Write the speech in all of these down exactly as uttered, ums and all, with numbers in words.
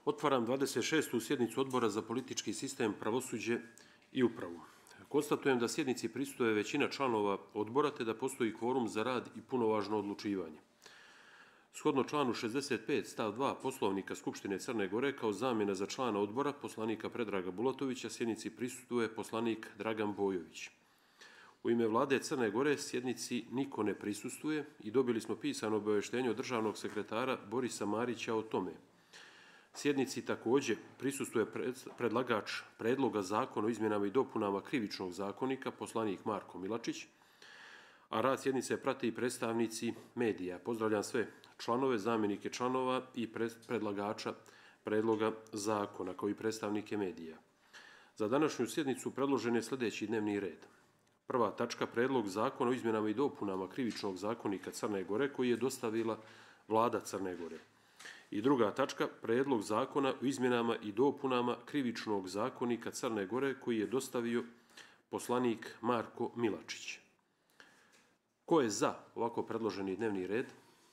Otvaram dvadeset šestu sjednicu Odbora za politički sistem, pravosuđe i upravu. Konstatujem da sjednici prisustvuje većina članova odbora te da postoji kvorum za rad i punovažno odlučivanje. Shodno članu šezdeset pet stav dva Poslovnika Skupštine Crne Gore kao zamjena za člana odbora poslanika Predraga Bulatovića sjednici prisustvuje poslanik Dragan Bojović. U ime Vlade Crne Gore sjednici niko ne prisustvuje i dobili smo pisano obavještenje od državnog sekretara Borisa Marića o tome. Sjednici također prisustvuje predlagač predloga zakona o izmjenama i dopunama krivičnog zakonika, poslanik Marko Milačić, a rad sjednice prate i predstavnici medija. Pozdravljam sve članove, zamjenike članova i predlagača predloga zakona, kao i predstavnike medija. Za današnju sjednicu predložen je sljedeći dnevni red. Prva tačka, predlog zakona o izmjenama i dopunama krivičnog zakonika Crne Gore koji je dostavila Vlada Crne Gore. I druga tačka, predlog zakona o izmjenama i dopunama krivičnog zakonika Crne Gore koji je dostavio poslanik Marko Milačić. Ko je za ovako predloženi dnevni red?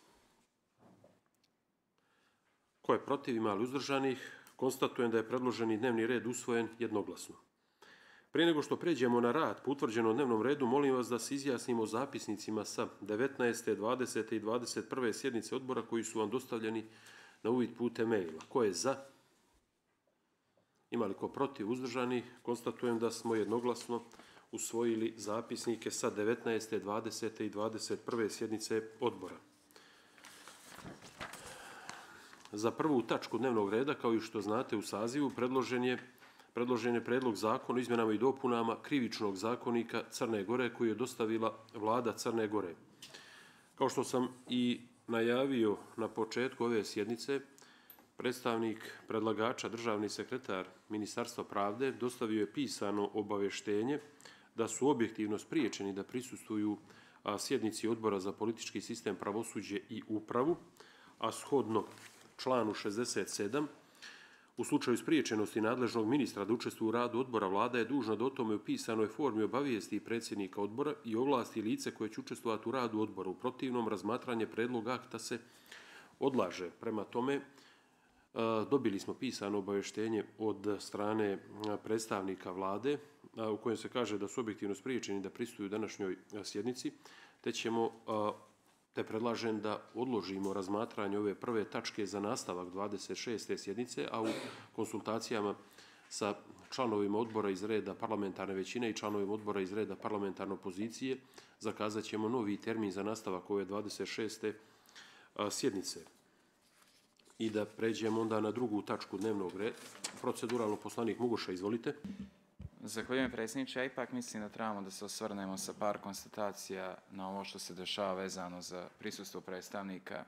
Ko je protiv, ima li uzdržanih? Konstatujem da je predloženi dnevni red usvojen jednoglasno. Prije nego što pređemo na rad po utvrđenom dnevnom redu, molim vas da se izjasnimo o zapisnicima sa devetnaeste, dvadesete i dvadeset prve sjednice odbora koji su vam dostavljeni na uvid putem maila. Ko je za? Ima li ko protiv, uzdržani? Konstatujem da smo jednoglasno usvojili zapisnike sa devetnaeste, dvadesete i dvadeset prve sjednice odbora. Za prvu tačku dnevnog reda, kao i što znate u sazivu, predložen je Predložen je predlog zakona o izmjenama i dopunama krivičnog zakonika Crne Gore koji je dostavila Vlada Crne Gore. Kao što sam i najavio na početku ove sjednice, predstavnik predlagača, državni sekretar Ministarstva pravde, dostavio je pisano obavještenje da su objektivno spriječeni da prisustvuju sjednici Odbora za politički sistem, pravosuđe i upravu, a shodno članu šezdeset sedam, u slučaju spriječenosti nadležnog ministra da učestvuje u radu odbora, Vlada je dužna da o tome u pisanoj formi obavijesti predsjednika odbora i ovlasti lice koje će učestvovati u radu odbora. U protivnom, razmatranje predloga akta se odlaže. Prema tome, dobili smo pisano obavještenje od strane predstavnika Vlade u kojem se kaže da su objektivno spriječeni da prisustvuju današnjoj sjednici, te ćemo te predlažem da odložimo razmatranje ove prve tačke za nastavak dvadeset šeste sjednice, a u konsultacijama sa članovima odbora iz reda parlamentarne većine i članovima odbora iz reda parlamentarne opozicije zakazat ćemo novi termin za nastavak ove dvadeset šeste sjednice. I da pređemo onda na drugu tačku dnevnog reda. Proceduralno poslanik Mugoša, izvolite. Zahvaljujem predsjedniče, ja ipak mislim da trebamo da se osvrnemo sa par konstatacija na ovo što se dešava vezano za prisustvo predstavnika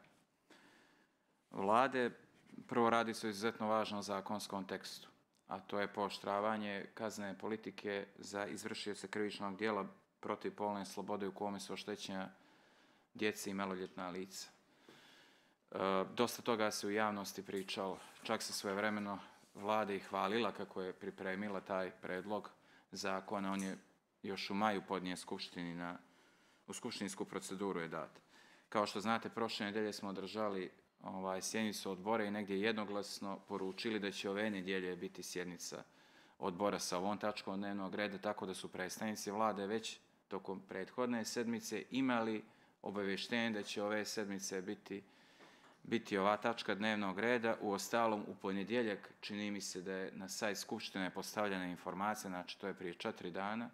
Vlade. Prvo, radi se o izuzetno važnom zakonskom tekstu, a to je pooštravanje kaznene politike za izvršioce krivičnog djela protiv polne slobode u kome su oštećena djeca i maloljetna lica. E, dosta toga se u javnosti pričalo, čak se svojevremeno Vlada i hvalila kako je pripremila taj predlog zakona. On je još u maju podnije Skupštini na, u skupštinsku proceduru je dat. Kao što znate, prošle nedelje smo održali ovaj, sjednicu odbora i negdje jednoglasno poručili da će ove nedjelje biti sjednica odbora sa ovom tačkom dnevnog reda, tako da su predstavnici Vlade već tokom prethodne sedmice imali obavještenje da će ove sedmice biti biti ova tačka dnevnog reda. U ostalom, u ponedjeljak čini mi se da je na sajt Skupštine postavljena informacija, znači to je prije četiri dana.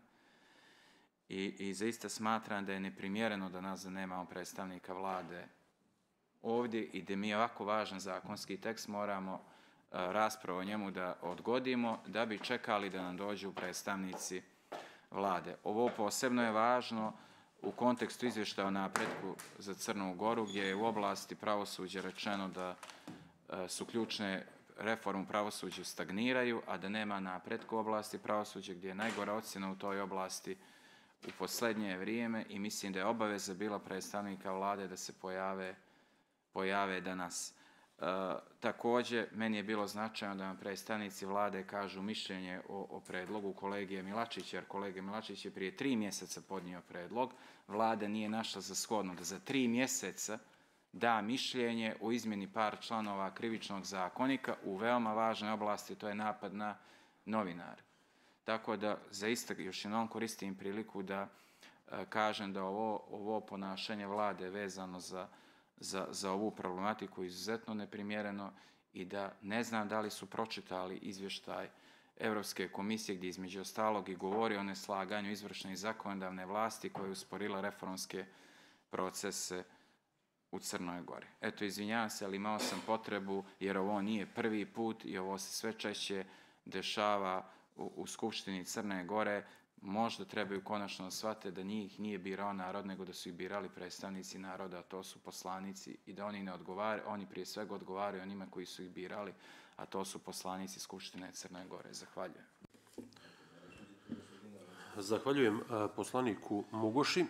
I, i zaista smatram da je neprimjereno da nas nemamo predstavnika Vlade ovdje i da mi ovako važan zakonski tekst moramo uh, raspravu o njemu da odgodimo, da bi čekali da nam dođu predstavnici Vlade. Ovo posebno je važno u kontekstu izvještaja o napretku za Crnu Goru, gdje je u oblasti pravosuđa rečeno da e, su ključne reforme u pravosuđu stagniraju, a da nema napretka u oblasti pravosuđa, gdje je najgora ocjena u toj oblasti u posljednje vrijeme i mislim da je obaveza bila predstavnika Vlade da se pojave, pojave danas. E, također, meni je bilo značajno da nam predstavnici Vlade kažu mišljenje o, o predlogu kolege Milačića, jer kolege Milačić je prije tri mjeseca podnio predlog. Vlada nije našla za shodno da za tri mjeseca da mišljenje o izmjeni par članova krivičnog zakonika u veoma važnoj oblasti, to je napad na novinare. Tako da zaista još jednom koristim priliku da e, kažem da ovo, ovo ponašanje vlade vezano za, za, za ovu problematiku je izuzetno neprimjereno i da ne znam da li su pročitali izvještaj Evropske komisije gdje između ostalog i govori o neslaganju izvršne i zakonodavne vlasti koja je usporila reformske procese u Crnoj Gori. Eto, izvinjavam se, ali imao sam potrebu jer ovo nije prvi put i ovo se sve češće dešava u, u Skupštini Crne Gore. Možda trebaju konačno da shvate da njih nije birao narod, nego da su ih birali predstavnici naroda, a to su poslanici i da oni ne odgovaraju, oni prije svega odgovaraju onima koji su ih birali, a to su poslanici Skupštine Crne Gore. Zahvaljujem. Zahvaljujem poslaniku Mugoši.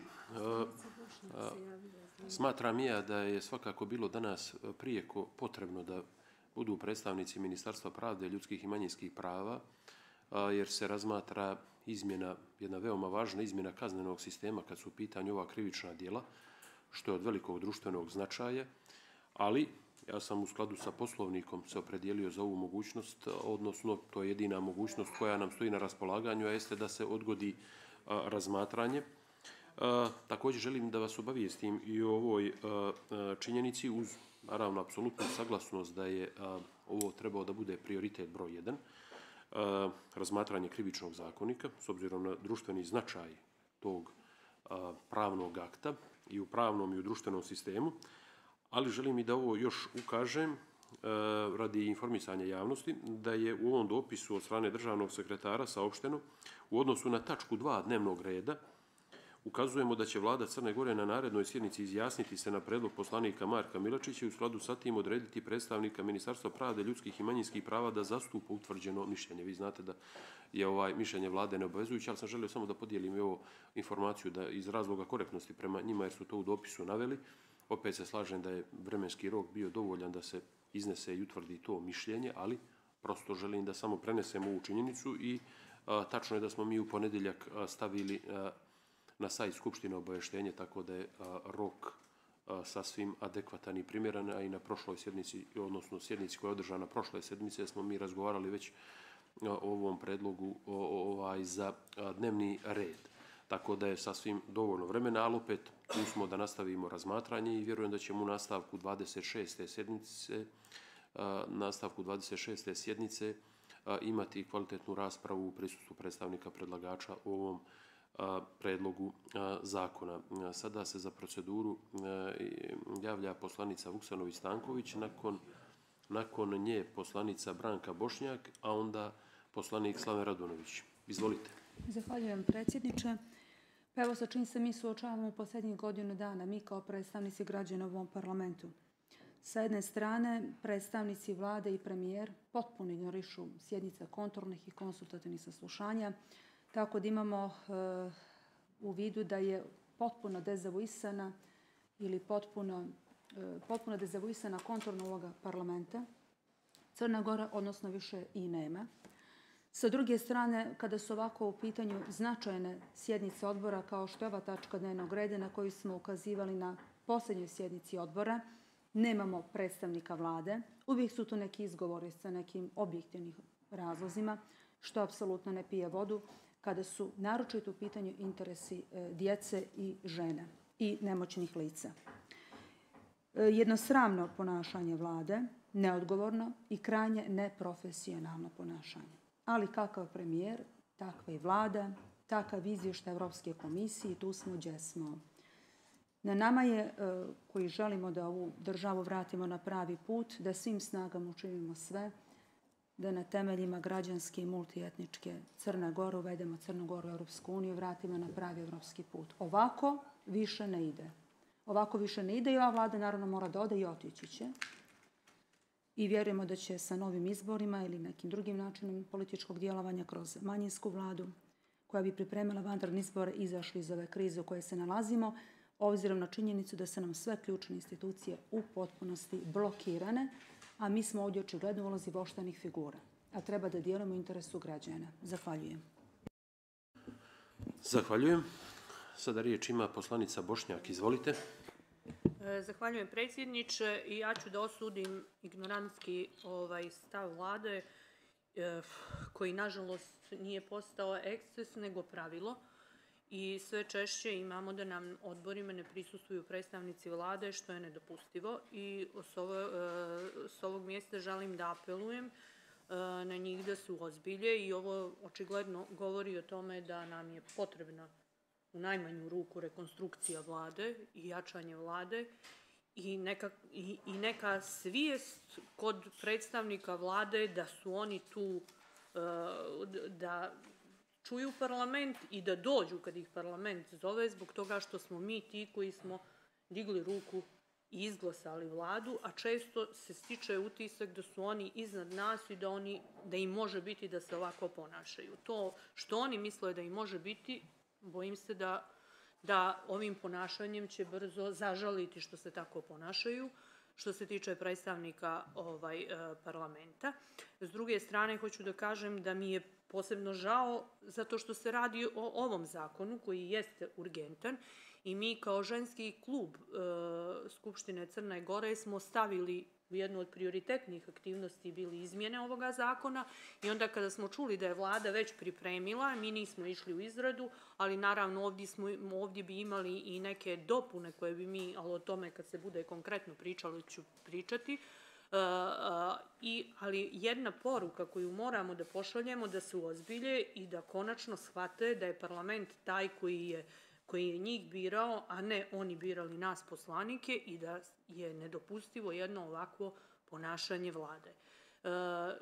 Smatram ja da je svakako bilo danas prijeko potrebno da budu predstavnici Ministarstva pravde, ljudskih i manjinskih prava, jer se razmatra izmjena, jedna veoma važna izmjena kaznenog sistema kad su u pitanju ova krivična djela, što je od velikog društvenog značaja, ali ja sam u skladu sa Poslovnikom se opredijelio za ovu mogućnost, odnosno to je jedina mogućnost koja nam stoji na raspolaganju, a jeste da se odgodi a, razmatranje. A, također želim da vas obavijestim i o ovoj a, a, činjenici uz, naravno, apsolutnu saglasnost da je a, ovo trebao da bude prioritet broj jedan, a, razmatranje krivičnog zakonika, s obzirom na društveni značaj tog a, pravnog akta i u pravnom i u društvenom sistemu, ali želim i da ovo još ukažem radi informisanja javnosti, da je u ovom dopisu od strane državnog sekretara saopšteno u odnosu na tačku dva dnevnog reda ukazujemo da će vlada Crne Gore na narednoj sjednici izjasniti se na predlog poslanika Marka Milačića i u skladu sa tim odrediti predstavnika Ministarstva pravde, ljudskih i manjinskih prava da zastupa utvrđeno mišljenje. Vi znate da je ovaj mišljenje vlade neobavezujuće, ali sam želio samo da podijelim i ovo informaciju da iz razloga korektnosti prema njima, jer su to u dopisu naveli. Opet se slažem da je vremenski rok bio dovoljan da se iznese i utvrdi to mišljenje, ali prosto želim da samo prenesemo ovu činjenicu i a, tačno je da smo mi u ponedjeljak a, stavili a, na sajt Skupštine obavještenje, tako da je a, rok a, sasvim adekvatan i primjeran, a i na prošloj sjednici, odnosno sjednici koja je održana prošle sedmice, smo mi razgovarali već a, o ovom predlogu o, o, ovaj, za a, dnevni red. Tako da je sasvim dovoljno vremena, ali opet tu smo da nastavimo razmatranje i vjerujem da ćemo u nastavku dvadeset šeste sjednice, nastavku dvadeset šeste sjednice imati kvalitetnu raspravu u prisustvu predstavnika predlagača u ovom predlogu zakona. Sada se za proceduru javlja poslanica Vuksanović-Stanković, nakon, nakon nje poslanica Branka Bošnjak, a onda poslanik Slaven Radunović. Izvolite. Zahvaljujem, predsjedniče. Pa evo sa čim se mi suočavamo u posljednjih godinu dana, mi kao predstavnici građana u ovom parlamentu. Sa jedne strane, predstavnici vlade i premijer potpuno ignorišu sjednice kontrolnih i konsultativnih saslušanja, tako da imamo e, u vidu da je potpuno dezavuisana ili potpuno, e, potpuno dezavuisana kontrolna uloga parlamenta. Crna Gora, odnosno više i nema. Sa druge strane, kada su ovako u pitanju značajne sjednice odbora, kao što je ova tačka dnevnog reda na koju smo ukazivali na posljednjoj sjednici odbora, nemamo predstavnika vlade. Uvijek su tu neki izgovori sa nekim objektivnim razlozima, što apsolutno ne pije vodu, kada su naročito u pitanju interesi djece i žena i nemoćnih lica. Jednosramno ponašanje vlade, neodgovorno i krajnje neprofesionalno ponašanje. Ali kakav premijer, takva i vlada, takav izvještaj Evropske komisije, tu smo gdje smo. Na nama je, koji želimo da ovu državu vratimo na pravi put, da svim snagama učinimo sve, da na temeljima građanske i multietničke Crne Gore uvedemo Crnu Goru u Europsku uniju, vratimo na pravi evropski put. Ovako više ne ide. Ovako više ne ide i ova vlada naravno mora da ode i otići će. I vjerujemo da će sa novim izborima ili nekim drugim načinom političkog djelovanja kroz manjinsku vladu, koja bi pripremila vanredne izbore, izašli iz ove krize u kojoj se nalazimo, obzirom na činjenicu da su nam sve ključne institucije u potpunosti blokirane, a mi smo ovdje očigledno u ulozi voštanih figura, a treba da djelujemo u interesu građana. Zahvaljujem. Zahvaljujem. Sada riječ ima poslanica Bošnjak. Izvolite. Zahvaljujem predsjedniče i ja ću da osudim ignorantski ovaj, stav vlade koji nažalost nije postao eksces nego pravilo i sve češće imamo da nam odborima ne prisustvuju predstavnici vlade što je nedopustivo i s, ovo, s ovog mjesta želim da apelujem na njih da se uozbilje i ovo očigledno govori o tome da nam je potrebna u najmanju ruku rekonstrukcija vlade i jačanje vlade i neka, i, i neka svijest kod predstavnika vlade da su oni tu da čuju parlament i da dođu kad ih parlament zove zbog toga što smo mi ti koji smo digli ruku i izglasali vladu, a često se stiče utisak da su oni iznad nas i da, oni, da im može biti da se ovako ponašaju. To što oni misle da im može biti, bojim se da, da ovim ponašanjem će brzo zažaliti što se tako ponašaju, što se tiče predstavnika ovaj, parlamenta. S druge strane, hoću da kažem da mi je posebno žao zato što se radi o ovom zakonu koji jeste urgentan i mi kao ženski klub e, Skupštine Crne Gore smo stavili u jednu od prioritetnih aktivnosti bili izmjene ovoga zakona i onda kada smo čuli da je vlada već pripremila, mi nismo išli u izradu, ali naravno ovdje, smo, ovdje bi imali i neke dopune koje bi mi, ali o tome kad se bude konkretno pričalo ću pričati, Uh, uh, i, ali jedna poruka koju moramo da pošaljemo da se uozbilje i da konačno shvate da je parlament taj koji je, koji je njih birao, a ne oni birali nas poslanike i da je nedopustivo jedno ovakvo ponašanje vlade. Uh,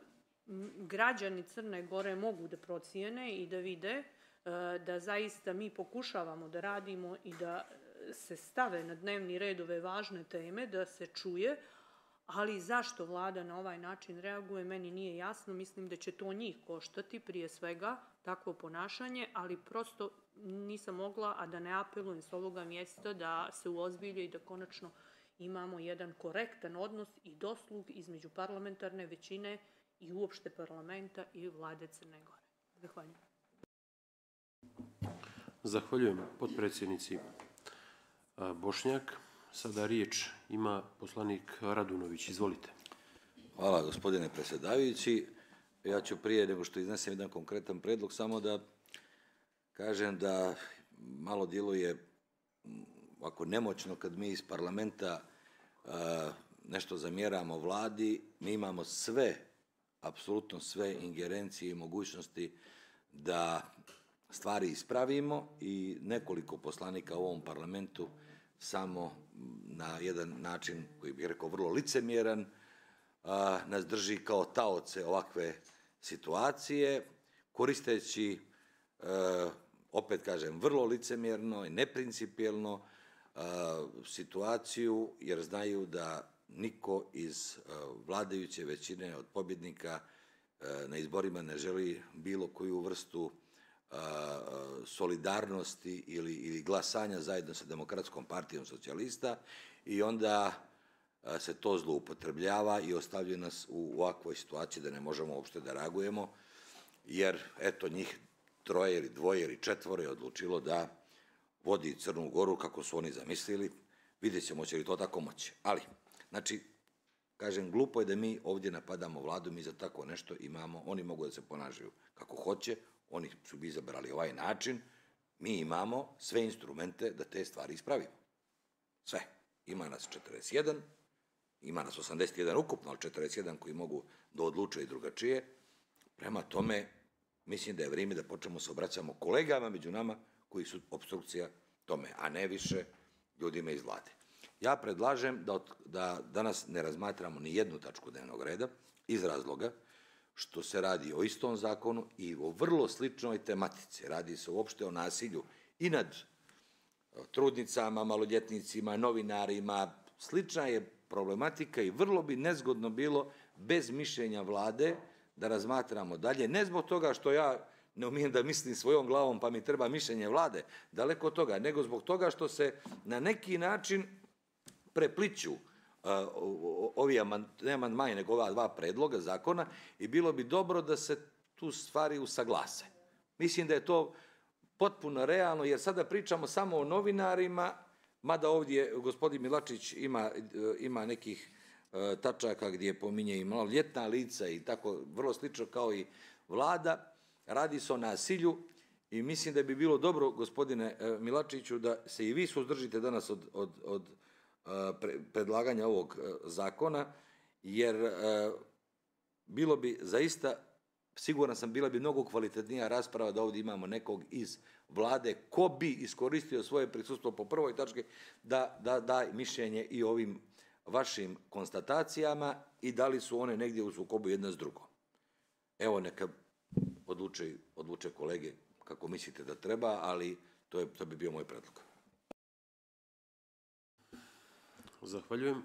građani Crne Gore mogu da procijene i da vide uh, da zaista mi pokušavamo da radimo i da se stave na dnevni red ove važne teme, da se čuje, ali zašto vlada na ovaj način reaguje, meni nije jasno. Mislim da će to njih koštati prije svega, takvo ponašanje, ali prosto nisam mogla, a da ne apelujem s ovoga mjesta da se uozbilje i da konačno imamo jedan korektan odnos i doslug između parlamentarne većine i uopšte parlamenta i vlade Crne Gore. Zahvaljujem. Zahvaljujem potpredsjednici Bošnjak. Sada riječ ima poslanik Radunović. Izvolite. Hvala, gospodine predsjedavajući. Ja ću prije nego što iznesem jedan konkretan predlog samo da kažem da malo djeluje ovako nemoćno kad mi iz parlamenta uh, nešto zamjeramo vladi. Mi imamo sve, apsolutno sve ingerencije i mogućnosti da stvari ispravimo i nekoliko poslanika u ovom parlamentu samo na jedan način, koji bih rekao vrlo licemjeran, a, nas drži kao taoce ovakve situacije, koristeći, a, opet kažem, vrlo licemjerno i neprincipijelno a, situaciju, jer znaju da niko iz a, vladajuće većine od pobjednika a, na izborima ne želi bilo koju vrstu solidarnosti ili, ili glasanja zajedno sa Demokratskom partijom socijalista i onda se to zloupotrebljava i ostavlja nas u ovakvoj situaciji da ne možemo uopšte da reagujemo, jer eto njih troje ili dvoje ili četvore je odlučilo da vodi Crnu Goru kako su oni zamislili. Vidjet ćemo će li to tako moći. Ali, znači, kažem, glupo je da mi ovdje napadamo vladu, mi za tako nešto imamo, oni mogu da se ponašaju kako hoće, oni su bi izabrali ovaj način, mi imamo sve instrumente da te stvari ispravimo. Sve. Ima nas četrdeset jedan, ima nas osamdeset jedan ukupno, ali četrdeset jedan koji mogu da odluče i drugačije. Prema tome, mislim da je vrijeme da počnemo se obraćamo kolegama među nama koji su obstrukcija tome, a ne više ljudima iz vlade. Ja predlažem da, da danas ne razmatramo ni jednu tačku dnevnog reda iz razloga što se radi o istom zakonu i o vrlo sličnoj tematici. Radi se uopšte o nasilju i nad trudnicama, maloljetnicima, novinarima. Slična je problematika i vrlo bi nezgodno bilo bez mišljenja vlade da razmatramo dalje. Ne zbog toga što ja ne umijem da mislim svojom glavom pa mi treba mišljenje vlade, daleko od toga, nego zbog toga što se na neki način prepliću Uh, ovi ne amandmani, nego ova dva predloga zakona i bilo bi dobro da se tu stvari usaglase. Mislim da je to potpuno realno, jer sada pričamo samo o novinarima, Mada ovdje gospodin Milačić ima, ima nekih tačaka gdje pominje i maloljetna lica i tako, vrlo slično kao i vlada. Radi se o nasilju i mislim da bi bilo dobro, gospodine Milačiću, da se i vi suzdržite danas od, od, od predlaganja ovog zakona, jer bilo bi zaista, siguran sam, bila bi mnogo kvalitetnija rasprava da ovdje imamo nekog iz vlade ko bi iskoristio svoje prisustvo po prvoj tački da da da mišljenje i ovim vašim konstatacijama i da li su one negdje u sukobu jedna s drugom. Evo, neka odluče, odluče kolege kako mislite da treba, ali to, je, to bi bio moj predlog. Zahvaljujem.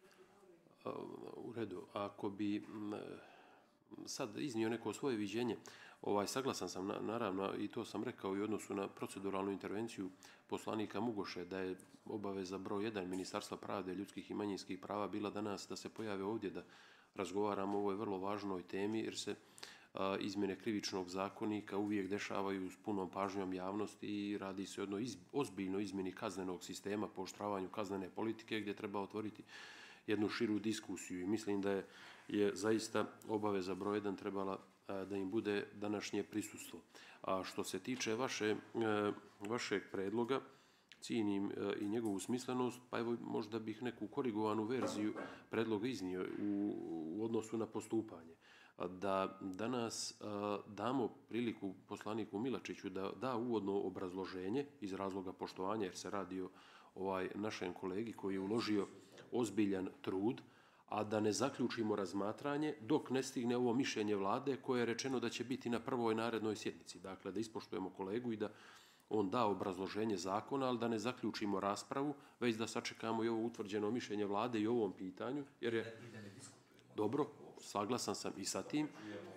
U redu, ako bi sad iznio neko svoje viđenje, ovaj, saglasan sam, na, naravno, i to sam rekao i u odnosu na proceduralnu intervenciju poslanika Mugoše, da je obaveza broj jedan Ministarstva pravde, ljudskih i manjinskih prava bila danas da se pojave ovdje, da razgovaramo o ovoj vrlo važnoj temi, jer se a, izmjene krivičnog zakonika uvijek dešavaju s punom pažnjom javnosti i radi se o jednoj iz, ozbiljnoj izmjeni kaznenog sistema, pooštravanju kaznene politike, gdje treba otvoriti jednu širu diskusiju i mislim da je, je zaista obaveza broj jedan trebala a, da im bude današnje prisustvo. A što se tiče vaše, a, vašeg predloga, cijenim a, i njegovu smislenost, pa evo možda bih neku korigovanu verziju predloga iznio u, u odnosu na postupanje. A, da danas a, damo priliku poslaniku Milačiću da da uvodno obrazloženje iz razloga poštovanja, jer se radi o ovaj, našem kolegi koji je uložio ozbiljan trud, a da ne zaključimo razmatranje dok ne stigne ovo mišljenje vlade koje je rečeno da će biti na prvoj narednoj sjednici. Dakle, da ispoštujemo kolegu i da on da obrazloženje zakona, ali da ne zaključimo raspravu, već da sačekamo i ovo utvrđeno mišljenje vlade i o ovom pitanju, jer je dobro, saglasan sam i sa tim.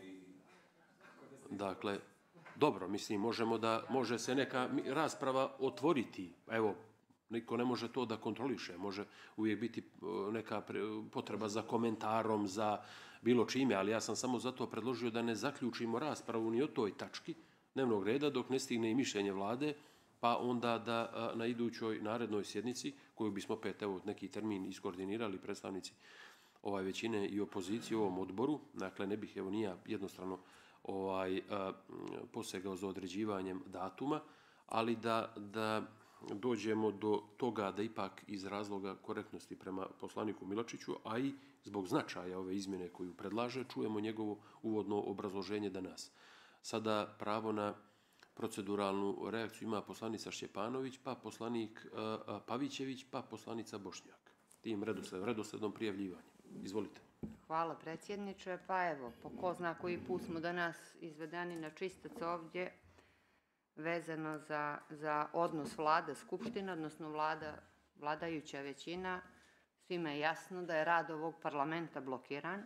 Dakle, dobro, mislim, možemo da, može se neka rasprava otvoriti, evo, niko ne može to da kontroliše, može uvijek biti neka potreba za komentarom, za bilo čime, ali ja sam samo zato predložio da ne zaključimo raspravu ni o toj tački dnevnog reda dok ne stigne i mišljenje vlade, pa onda da na idućoj narednoj sjednici, koju bismo opet, evo, neki termin iskoordinirali predstavnici ovaj većine i opozicije u ovom odboru, dakle ne bih evo nija jednostrano ovaj, posegao za određivanjem datuma, ali da, da dođemo do toga da ipak iz razloga korektnosti prema poslaniku Milačiću, a i zbog značaja ove izmjene koju predlaže, čujemo njegovo uvodno obrazloženje danas. Sada pravo na proceduralnu reakciju ima poslanica Šćepanović, pa poslanik Pavićević, pa poslanica Bošnjak. Tim redosledom, redosledom prijavljivanja. Izvolite. Hvala predsjedniče. Pa evo, po ko zna koji put smo danas izvedeni na čistac ovdje vezano za, za odnos vlada Skupština, odnosno vlada, vladajuća većina. Svima je jasno da je rad ovog parlamenta blokiran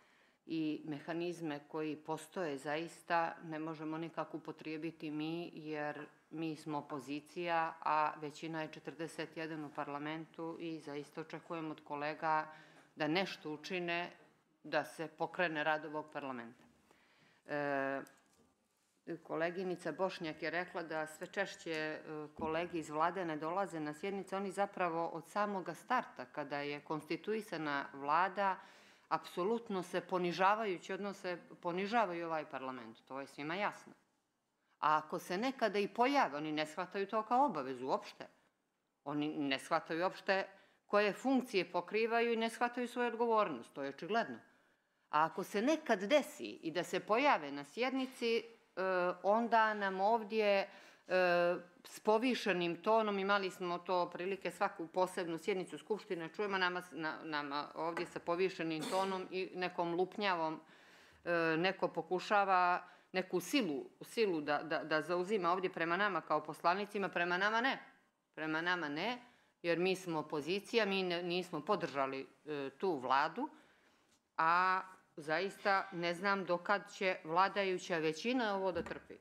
i mehanizme koji postoje zaista ne možemo nikako upotrijebiti mi, jer mi smo opozicija, a većina je četrdeset jedan u parlamentu i zaista očekujemo od kolega da nešto učine da se pokrene rad ovog parlamenta. E, koleginica Bošnjak je rekla da sve češće kolege iz vlade ne dolaze na sjednice. Oni zapravo od samoga starta, kada je konstituisana vlada, apsolutno se ponižavajući odnose, ponižavaju ovaj parlament. To je svima jasno. A ako se nekada i pojave, oni ne shvataju to kao obavezu uopšte. Oni ne shvataju uopšte koje funkcije pokrivaju i ne shvataju svoju odgovornost. To je očigledno. A ako se nekad desi i da se pojave na sjednici, onda nam ovdje s povišenim tonom, imali smo to prilike svaku posebnu sjednicu Skupštine, čujemo nama, nama ovdje sa povišenim tonom i nekom lupnjavom neko pokušava neku silu, silu da, da, da zauzima ovdje prema nama kao poslanicima, prema nama ne. Prema nama ne, jer mi smo opozicija, mi ne, nismo podržali e, tu vladu, a zaista ne znam dokad će vladajuća većina ovo da trpi.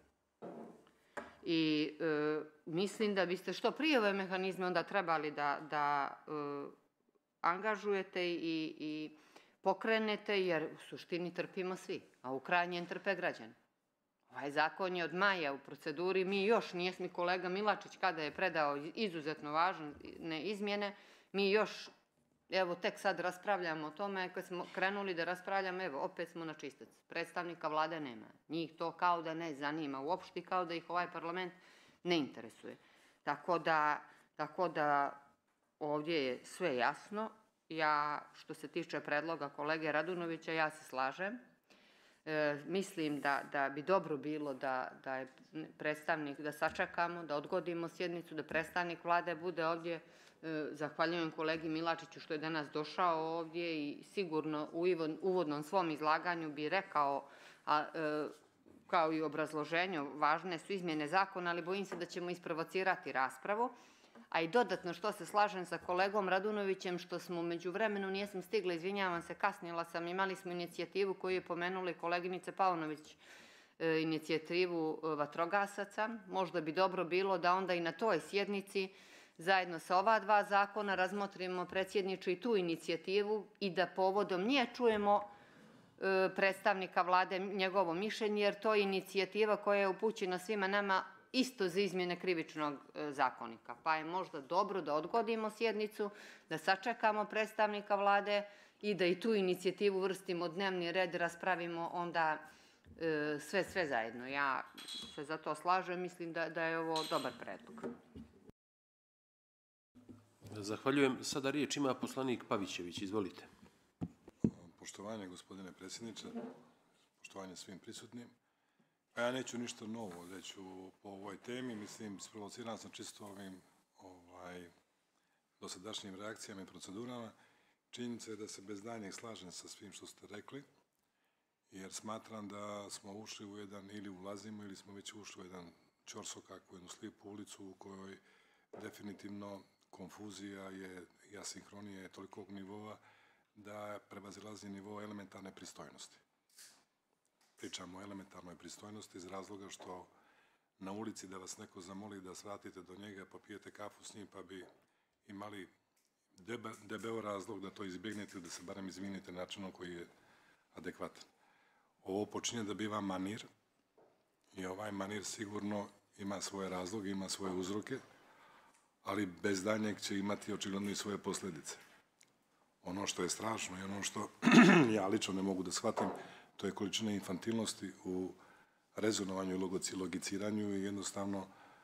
I e, mislim da biste što prije ove mehanizme onda trebali da, da e, angažujete i, i pokrenete, jer u suštini trpimo svi, a u krajnjem trpe građani. Ovaj zakon je od maja u proceduri, mi još, nije mi kolega Milačić kada je predao izuzetno važne izmjene, mi još, evo, tek sad raspravljamo o tome, kad smo krenuli da raspravljamo, evo, opet smo na čistac. Predstavnika vlade nema. Njih to kao da ne zanima uopšte, kao da ih ovaj parlament ne interesuje. Tako da, tako da ovdje je sve jasno. Ja, što se tiče predloga kolege Radunovića, ja se slažem. E, mislim da, da bi dobro bilo da, da je predstavnik, da sačekamo, da odgodimo sjednicu, da predstavnik vlade bude ovdje. E, zahvaljujem kolegi Milačiću što je danas došao ovdje i sigurno u uvodnom svom izlaganju bi rekao, a, e, kao i u obrazloženju, važne su izmjene zakona, ali bojim se da ćemo isprovocirati raspravu. A i dodatno što se slažem sa kolegom Radunovićem, što smo među vremenu, nijesam stigla, izvinjavam se, kasnila sam, imali smo inicijativu koju je pomenuli koleginice Paunović, e, inicijativu vatrogasaca. Možda bi dobro bilo da onda i na toj sjednici zajedno sa ova dva zakona razmotrimo, predsjedniče, i tu inicijativu i da povodom nje čujemo e, predstavnika vlade njegovo mišljenje, jer to je inicijativa koja je upućena svima nama isto za izmjene krivičnog zakonika. Pa je možda dobro da odgodimo sjednicu, da sačekamo predstavnika vlade i da i tu inicijativu vrstimo dnevni red, raspravimo onda e, sve, sve zajedno. Ja se za to slažem, mislim da, da je ovo dobar predlog. Zahvaljujem. Sada riječ ima poslanik Pavićević. Izvolite. Poštovanje, gospodine predsjedniče, poštovanje svim prisutnim. Pa ja neću ništa novo reći po ovoj temi, mislim, sprovociran sam čisto ovim ovaj, dosadašnjim reakcijama i procedurama. Činjenica je da se bez daljnjeg slažem sa svim što ste rekli, jer smatram da smo ušli u jedan, ili ulazimo, ili smo već ušli u jedan ćorsokak, u jednu slijepu ulicu u kojoj definitivno konfuzija je i asinhronija je tolikog nivoa da prevazilazi nivo elementarne pristojnosti. Pričamo o elementarnoj pristojnosti iz razloga što na ulici da vas neko zamoli da svratite do njega, popijete kafu s njim, pa bi imali debe, debeo razlog da to izbjegnete ili da se barem izvinite načinom koji je adekvatan. Ovo počinje da biva manir i ovaj manir sigurno ima svoje razloge, ima svoje uzroke, ali bez danjeg će imati očigledno i svoje posljedice. Ono što je strašno i ono što ja lično ne mogu da shvatim, to je količina infantilnosti u rezonovanju i logiciranju i jednostavno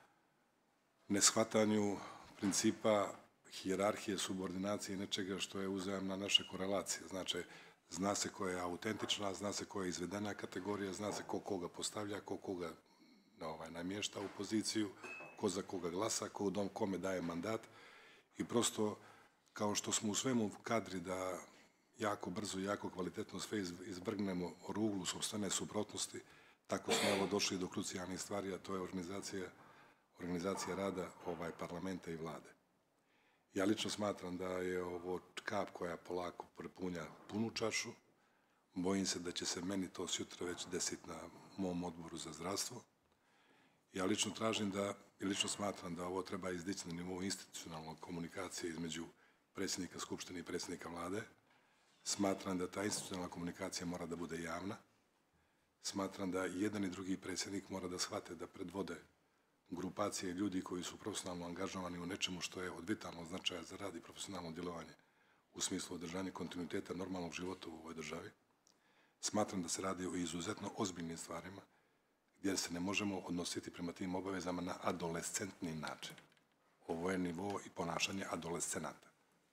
neshvatanju principa hijerarhije, subordinacije i nečega što je uzajamna naša korelacija. Znači, zna se koja je autentična, zna se koja je izvedena kategorija, zna se ko koga postavlja, ko koga ovaj, namješta u poziciju, ko za koga glasa, ko dom kome daje mandat i prosto kao što smo u svemu kadri da jako brzo i jako kvalitetno sve izvrgnemo ruglu sopstvene suprotnosti, tako smo evo došli do krucijalnih stvari, a to je organizacija, organizacija rada ovaj parlamenta i vlade. Ja lično smatram da je ovo kap koja polako prepunja punu čašu. Bojim se da će se meni to sutra već desiti na mom odboru za zdravstvo. Ja lično tražim da, i lično smatram da ovo treba izdići na nivou institucionalnog komunikacije između predsjednika Skupštine i predsjednika vlade. Smatram da ta institucionalna komunikacija mora da bude javna. Smatram da jedan i drugi predsjednik mora da shvate da predvode grupacije ljudi koji su profesionalno angažovani u nečemu što je od vitalnog značaja za rad i profesionalno djelovanje u smislu održanja kontinuiteta normalnog života u ovoj državi. Smatram da se radi o izuzetno ozbiljnim stvarima gdje se ne možemo odnositi prema tim obavezama na adolescentni način. Ovo je nivo i ponašanje adolescenata.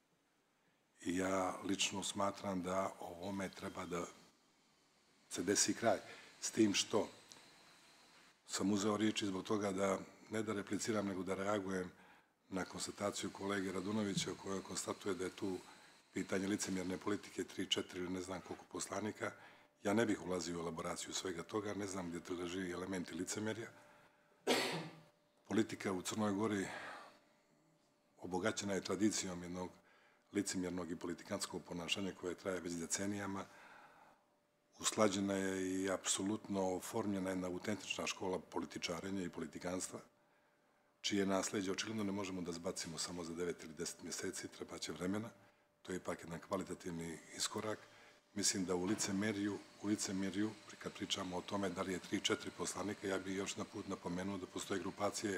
I ja lično smatram da ovome treba da se desi kraj. S tim što sam uzeo riječi zbog toga da ne da repliciram, nego da reagujem na konstataciju kolege Radunovića koja konstatuje da je tu pitanje licemjerne politike tri, četiri ili ne znam koliko poslanika. Ja ne bih ulazio u elaboraciju svega toga, ne znam gdje tu leži elementi licemjerja. Politika u Crnoj Gori obogaćena je tradicijom jednog licemjernog i politikanskog ponašanja koje traje već decenijama. Usklađena je i apsolutno oformljena jedna autentična škola političarenja i politikanstva, čije nasljeđe očigledno ne možemo da zbacimo samo za devet ili deset mjeseci, treba će vremena. To je ipak jedan kvalitativni iskorak Mislim da u licemerju, u licemerju, kad pričamo o tome da li je tri, četiri poslanika, ja bih još na put napomenuo da postoje grupacije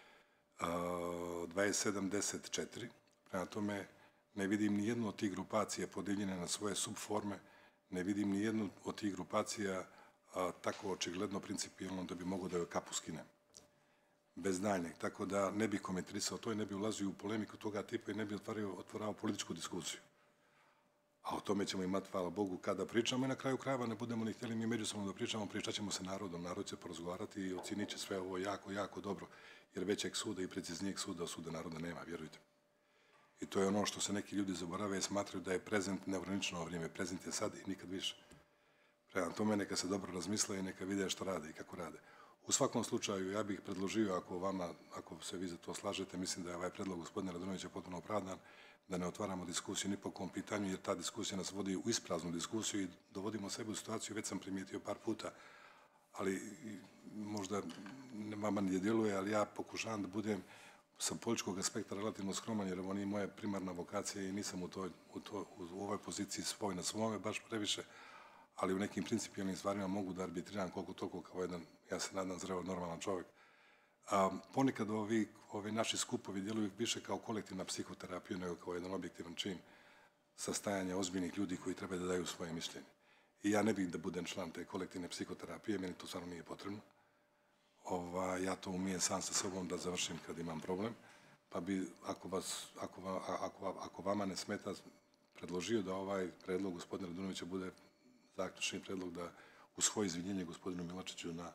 dvadeset sedam, deset, četiri. Prema tome, ne vidim ni jednu od tih grupacija podijeljene na svoje subforme, ne vidim ni jednu od tih grupacija a, tako očigledno principijalno da bi mogo da joj kapu skinem. Bez daljnjeg. Tako da ne bih komentarisao to i ne bih ulazio u polemiku toga tipa i ne bih otvarao, otvarao političku diskusiju. A o tome ćemo imati, hvala Bogu, kada pričamo i na kraju krajeva ne budemo ni htjeli mi međusobno da pričamo, pričat ćemo se narodom, narod će porazgovarati i ocenit će sve ovo jako, jako dobro, jer većeg suda i preciznijeg suda od suda naroda nema, vjerujte. I to je ono što se neki ljudi zaborave i smatraju da je prezent neograničeno vrijeme. Prezent je sad i nikad više. Prema tome neka se dobro razmisle i neka vide što rade i kako rade. U svakom slučaju ja bih predložio, ako vama, ako se vi za to slažete, mislim da je ovaj predlog gospodina Radunovića potpuno opravdan, da ne otvaramo diskusiju ni po kom pitanju, jer ta diskusija nas vodi u ispraznu diskusiju i dovodimo sebe u situaciju, već sam primijetio par puta, ali možda vama ne djeluje, ali ja pokušavam da budem sa političkog aspekta relativno skroman, jer ovo nije moja primarna vokacija i nisam u, toj, u, to, u ovoj poziciji svoj na svome baš previše, ali u nekim principijalnim stvarima mogu da arbitriram koliko toliko kao jedan, ja se nadam, zreo normalan čovjek. A, ponekad ovi, ovi naši skupovi djeluju više kao kolektivna psihoterapija nego kao jedan objektivan čin sastajanja ozbiljnih ljudi koji treba da daju svoje mišljenje. I ja ne bih da budem član te kolektivne psihoterapije, meni to stvarno nije potrebno. Ova, ja to umijem sam sa sobom da završim kad imam problem, pa bi, ako, vas, ako, ako, ako vama ne smeta, predložio da ovaj predlog gospodina Radunovića bude zaključni predlog da u svoje izvinjenje gospodinu Milačiću na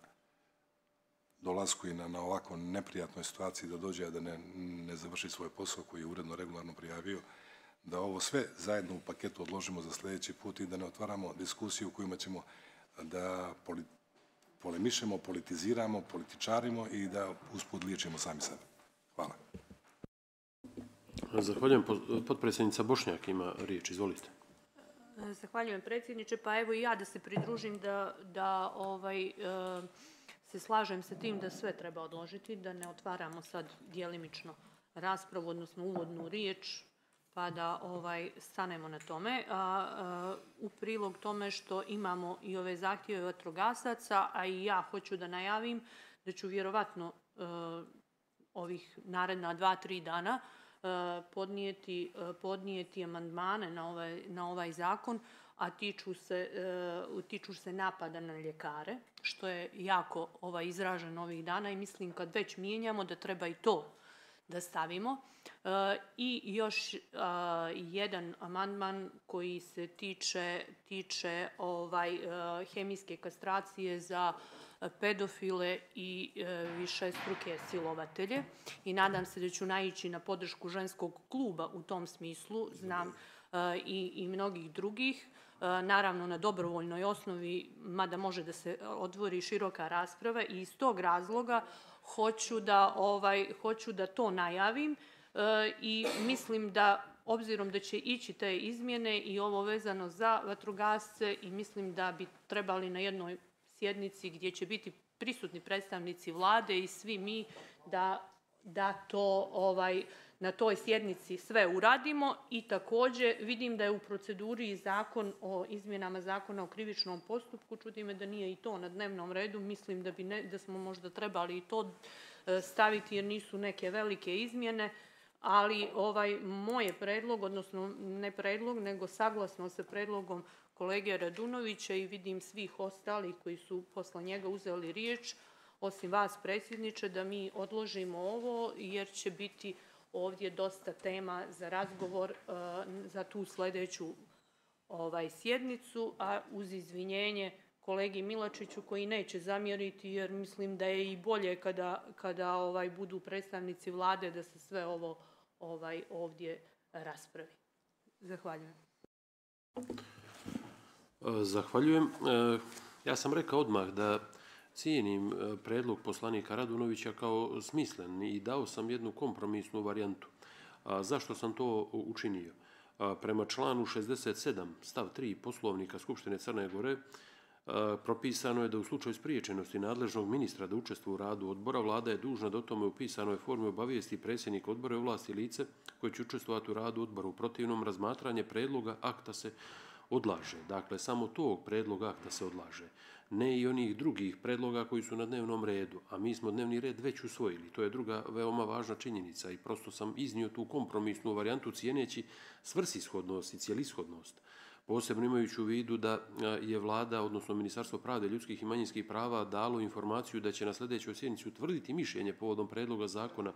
dolasku i na, na ovako neprijatnoj situaciji da dođe, a da ne, ne završi svoj posao koji je uredno regularno prijavio, da ovo sve zajedno u paketu odložimo za sljedeći put i da ne otvaramo diskusiju u kojima ćemo da poli, polemišemo, politiziramo, političarimo i da usput liječimo sami sebe. Hvala. Zahvaljujem. Potpredsjednica Bošnjak ima riječ. Izvolite. Zahvaljujem predsjedniče. Pa evo i ja da se pridružim da, da ovaj, e, se slažem sa tim da sve treba odložiti, da ne otvaramo sad djelimično raspravu, odnosno uvodnu riječ, pa da ovaj, stanemo na tome. A, a, u prilog tome što imamo i ove zahtjeve vatrogasaca, a i ja hoću da najavim da ću vjerovatno a, ovih naredna dva, tri dana a, podnijeti, a, podnijeti amandmane na ovaj, na ovaj zakon, a tiču se, a, tiču se napada na ljekare, što je jako ovaj, izraženo ovih dana i mislim kad već mijenjamo da treba i to da stavimo. Uh, I još uh, jedan amandman koji se tiče, tiče ovaj, uh, hemijske kastracije za pedofile i uh, višestruke silovatelje. I nadam se da ću naići na podršku ženskog kluba u tom smislu, znam uh, i, i mnogih drugih. Uh, naravno na dobrovoljnoj osnovi, mada može da se otvori široka rasprava i iz tog razloga hoću da, ovaj, hoću da to najavim. I mislim da, obzirom da će ići te izmjene i ovo vezano za vatrogasce, i mislim da bi trebali na jednoj sjednici gdje će biti prisutni predstavnici vlade i svi mi da, da to ovaj, na toj sjednici sve uradimo. I također vidim da je u proceduri zakon o izmjenama zakona o krivičnom postupku, čudi me da nije i to na dnevnom redu, mislim da, bi ne, da smo možda trebali i to staviti jer nisu neke velike izmjene. Ali ovaj moj je predlog, odnosno ne predlog, nego saglasno sa predlogom kolege Radunovića i vidim svih ostalih koji su posle njega uzeli riječ, osim vas predsjedniče, da mi odložimo ovo jer će biti ovdje dosta tema za razgovor uh, za tu sljedeću ovaj, sjednicu, a uz izvinjenje kolegi Milačiću koji neće zamjeriti jer mislim da je i bolje kada, kada ovaj, budu predstavnici vlade da se sve ovo ovaj, ovdje raspravi. Zahvaljujem. Zahvaljujem. Ja sam rekao odmah da cijenim predlog poslanika Radunovića kao smislen i dao sam jednu kompromisnu varijantu. A zašto sam to učinio? A prema članu šezdeset sedam stav tri Poslovnika Skupštine Crne Gore propisano je da u slučaju spriječenosti nadležnog ministra da učestvuje u radu odbora, vlada je dužna da o tome u pisanoj formi obavijesti predsjednik odbora i ovlasti lice koje će učestvovati u radu odbora. U protivnom razmatranje predloga akta se odlaže. Dakle, samo tog predloga akta se odlaže. Ne i onih drugih predloga koji su na dnevnom redu, a mi smo dnevni red već usvojili. To je druga veoma važna činjenica i prosto sam iznio tu kompromisnu varijantu cijeneći svrsishodnost i cijelishodnost. Posebno imajući u vidu da je vlada, odnosno Ministarstvo pravde, ljudskih i manjinskih prava dalo informaciju da će na sljedećoj sjednici utvrditi mišljenje povodom predloga zakona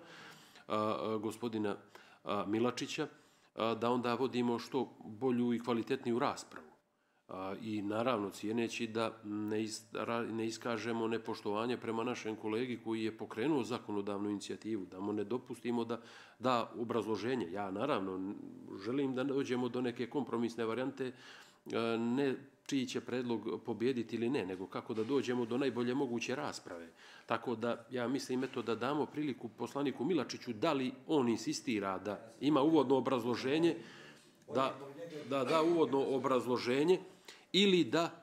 gospodina Milačića, da onda vodimo što bolju i kvalitetniju raspravu. I naravno cijeneći da ne iskažemo nepoštovanje prema našem kolegi koji je pokrenuo zakonodavnu inicijativu, da mu ne dopustimo da da obrazloženje. Ja naravno želim da dođemo do neke kompromisne varijante, ne čiji će predlog pobijediti ili ne, nego kako da dođemo do najbolje moguće rasprave. Tako da ja mislim eto da damo priliku poslaniku Milačiću da li on insistira da ima uvodno obrazloženje, da da da uvodno obrazloženje ili da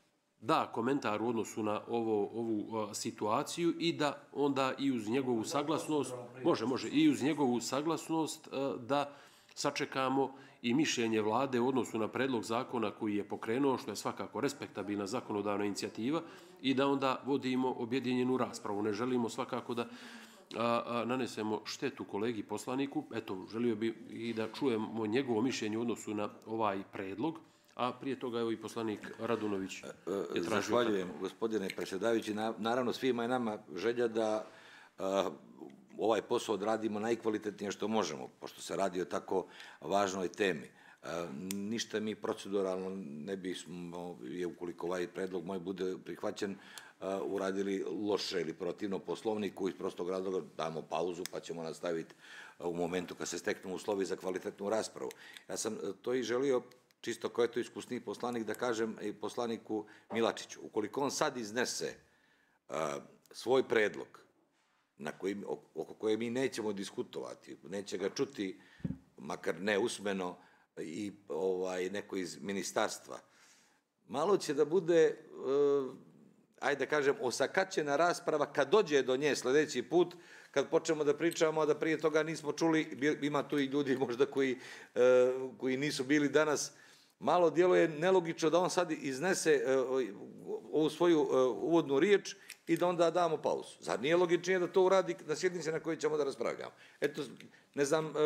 da komentar u odnosu na ovo, ovu situaciju i da onda i uz njegovu saglasnost, može, može, i uz njegovu saglasnost da sačekamo i mišljenje vlade u odnosu na predlog zakona koji je pokrenuo, što je svakako respektabilna zakonodavna inicijativa, i da onda vodimo objedinjenu raspravu. Ne želimo svakako da a, a, nanesemo štetu kolegi poslaniku. Eto, želio bi i da čujemo njegovo mišljenje u odnosu na ovaj predlog, a prije toga evo i poslanik Radunović je tražio. Zahvaljujem, gospodine predsjedavajući. Naravno, svima je nama želja da a, ovaj posao odradimo najkvalitetnije što možemo, pošto se radi o tako važnoj temi. A, ništa mi proceduralno ne bismo, je ukoliko ovaj predlog moj bude prihvaćen, a, uradili loše ili protivno Poslovniku, iz prostog razloga damo pauzu pa ćemo nastaviti u momentu kad se steknu uslovi za kvalitetnu raspravu. Ja sam to i želio, čisto kao je to iskusniji poslanik, da kažem i poslaniku Milačiću. Ukoliko on sad iznese a, svoj predlog, na koji, oko koje mi nećemo diskutovati, neće ga čuti, makar ne usmeno, i ovaj, neko iz ministarstva, malo će da bude, uh, ajde da kažem, osakaćena rasprava kad dođe do nje sljedeći put, kad počnemo da pričamo, a da prije toga nismo čuli, ima tu i ljudi možda koji, uh, koji nisu bili danas. Malo djeluje nelogično da on sad iznese uh, ovu svoju uh, uvodnu riječ i da onda damo pauzu. Zar nije logičnije da to uradi na sjednici na kojoj ćemo da raspravljamo? Eto, ne znam uh,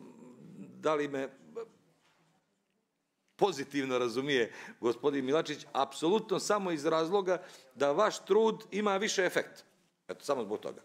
da li me pozitivno razumije gospodin Milačić, apsolutno samo iz razloga da vaš trud ima više efekt. Eto, samo zbog toga.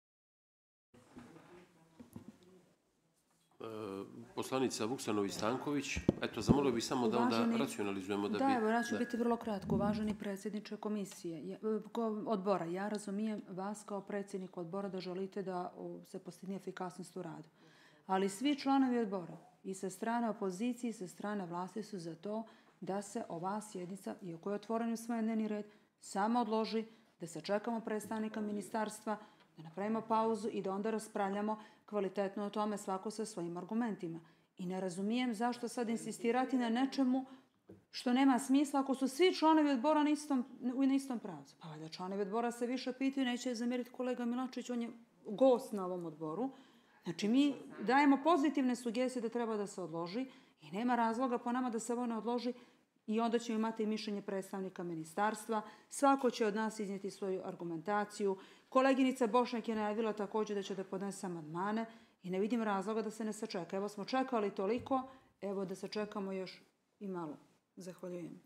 Poslanica Vuksanović-Stanković, eto, zamolio bih samo da onda racionalizujemo. Da, da, evo, ja ću biti vrlo kratko. Uvaženi predsjedniče komisije, odbora, ja razumijem vas kao predsjednik odbora da želite da se postigne efikasnost u radu. Ali svi članovi odbora, i sa strane opozicije i sa strane vlasti, su za to da se ova sjednica, iako je otvoren u svoj dnevni red, samo odloži, da se čekamo predstavnika ministarstva, da napravimo pauzu i da onda raspravljamo kvalitetno o tome, svako sa svojim argumentima. I ne razumijem zašto sad insistirati na nečemu što nema smisla ako su svi članovi odbora na istom, na istom pravcu. Pa valjda članovi odbora se više pitaju, neće zamjeriti kolega Milačić, on je gost na ovom odboru. Znači, mi dajemo pozitivne sugestije da treba da se odloži i nema razloga po nama da se ovo ne odloži i onda ćemo imati mišljenje predstavnika ministarstva. Svako će od nas iznijeti svoju argumentaciju. Koleginica Bošnjak je najavila također da će da podnese amandmane i ne vidim razloga da se ne sačeka. Evo smo čekali toliko, evo da se čekamo još i malo. Zahvaljujem.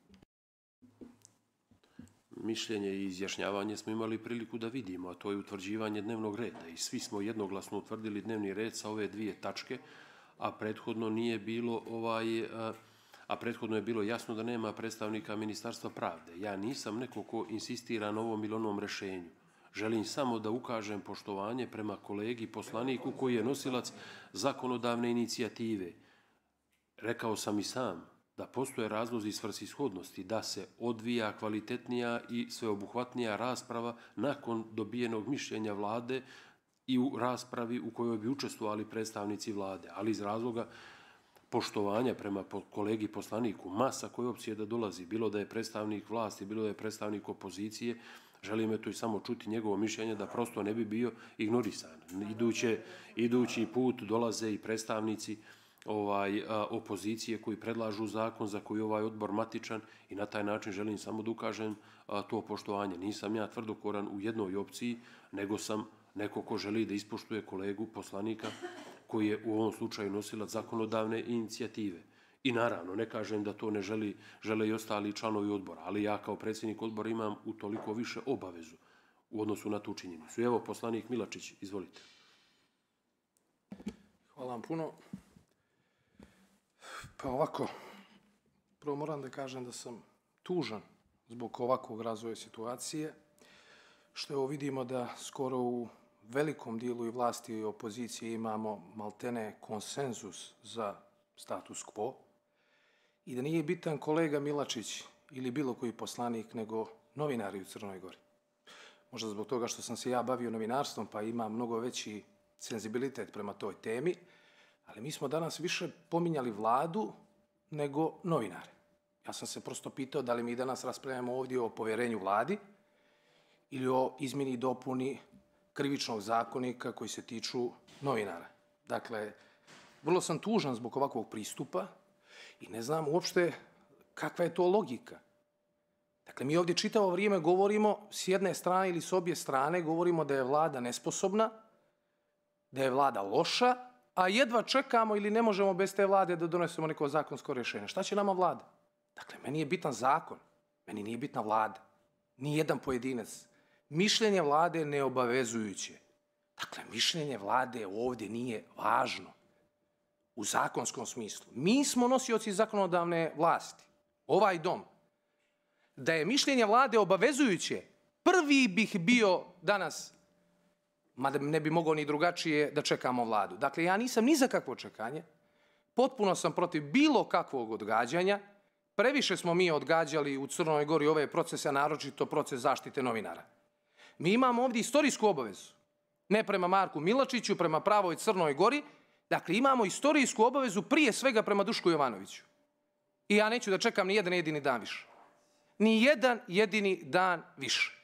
Mišljenje i izjašnjavanje smo imali priliku da vidimo, a to je utvrđivanje dnevnog reda. I svi smo jednoglasno utvrdili dnevni red sa ove dvije tačke, a prethodno nije bilo ovaj, a prethodno je bilo jasno da nema predstavnika Ministarstva pravde. Ja nisam neko ko insistira na ovom ili onom rešenju. Želim samo da ukažem poštovanje prema kolegi poslaniku koji je nosilac zakonodavne inicijative. Rekao sam i sam da postoje razlozi svrsishodnosti da se odvija kvalitetnija i sveobuhvatnija rasprava nakon dobijenog mišljenja vlade i u raspravi u kojoj bi učestvovali predstavnici vlade, ali iz razloga poštovanja prema kolegi poslaniku, masa koje opcije da dolazi, bilo da je predstavnik vlasti, bilo da je predstavnik opozicije, želim eto i samo čuti njegovo mišljenje da prosto ne bi bio ignorisan. Iduće, idući put dolaze i predstavnici ovaj, opozicije koji predlažu zakon za koji ovaj odbor matičan i na taj način želim samo da ukažem to poštovanje. Nisam ja tvrdokoran u jednoj opciji, nego sam neko ko želi da ispoštuje kolegu poslanika koji je u ovom slučaju nosilac zakonodavne inicijative. I naravno, ne kažem da to ne želi, žele i ostali članovi odbora, ali ja kao predsjednik odbora imam utoliko više obavezu u odnosu na tu činjenicu. Evo, poslanik Milačić, izvolite. Hvala vam puno. Pa ovako, prvo moram da kažem da sam tužan zbog ovakvog razvoja situacije, što evo vidimo da skoro u velikom dijelu i vlasti i opozicije imamo maltene konsenzus za status quo i da nije bitan kolega Milačić ili bilo koji poslanik, nego novinari u Crnoj Gori. Možda zbog toga što sam se ja bavio novinarstvom pa imam mnogo veći senzibilitet prema toj temi, ali mi smo danas više pominjali vladu nego novinare. Ja sam se prosto pitao da li mi danas raspravljamo ovdje o povjerenju vladi ili o izmjeni i dopuni krivičnog zakonika koji se tiču novinara. Dakle, vrlo sam tužan zbog ovakvog pristupa i ne znam uopšte kakva je to logika. Dakle, mi ovdje čitavo vrijeme govorimo s jedne strane ili s obje strane, govorimo da je vlada nesposobna, da je vlada loša, a jedva čekamo ili ne možemo bez te vlade da donesemo neko zakonsko rješenje. Šta će nama vlada? Dakle, meni je bitan zakon, meni nije bitna vlada, ni jedan pojedinac. Mišljenje vlade je neobavezujuće. Dakle, mišljenje vlade ovdje nije važno u zakonskom smislu. Mi smo nosioci zakonodavne vlasti, ovaj dom. Da je mišljenje vlade obavezujuće, prvi bih bio danas, mada ne bi mogao ni drugačije, da čekamo vladu. Dakle, ja nisam ni za kakvo čekanje, potpuno sam protiv bilo kakvog odgađanja. Previše smo mi odgađali u Crnoj Gori ove procese, a naročito proces zaštite novinara. Mi imamo ovdje istorijsku obavezu, ne prema Marku Milačiću, prema pravoj Crnoj Gori, dakle imamo istorijsku obavezu prije svega prema Dušku Jovanoviću. I ja neću da čekam ni jedan jedini dan više. Ni jedan jedini dan više.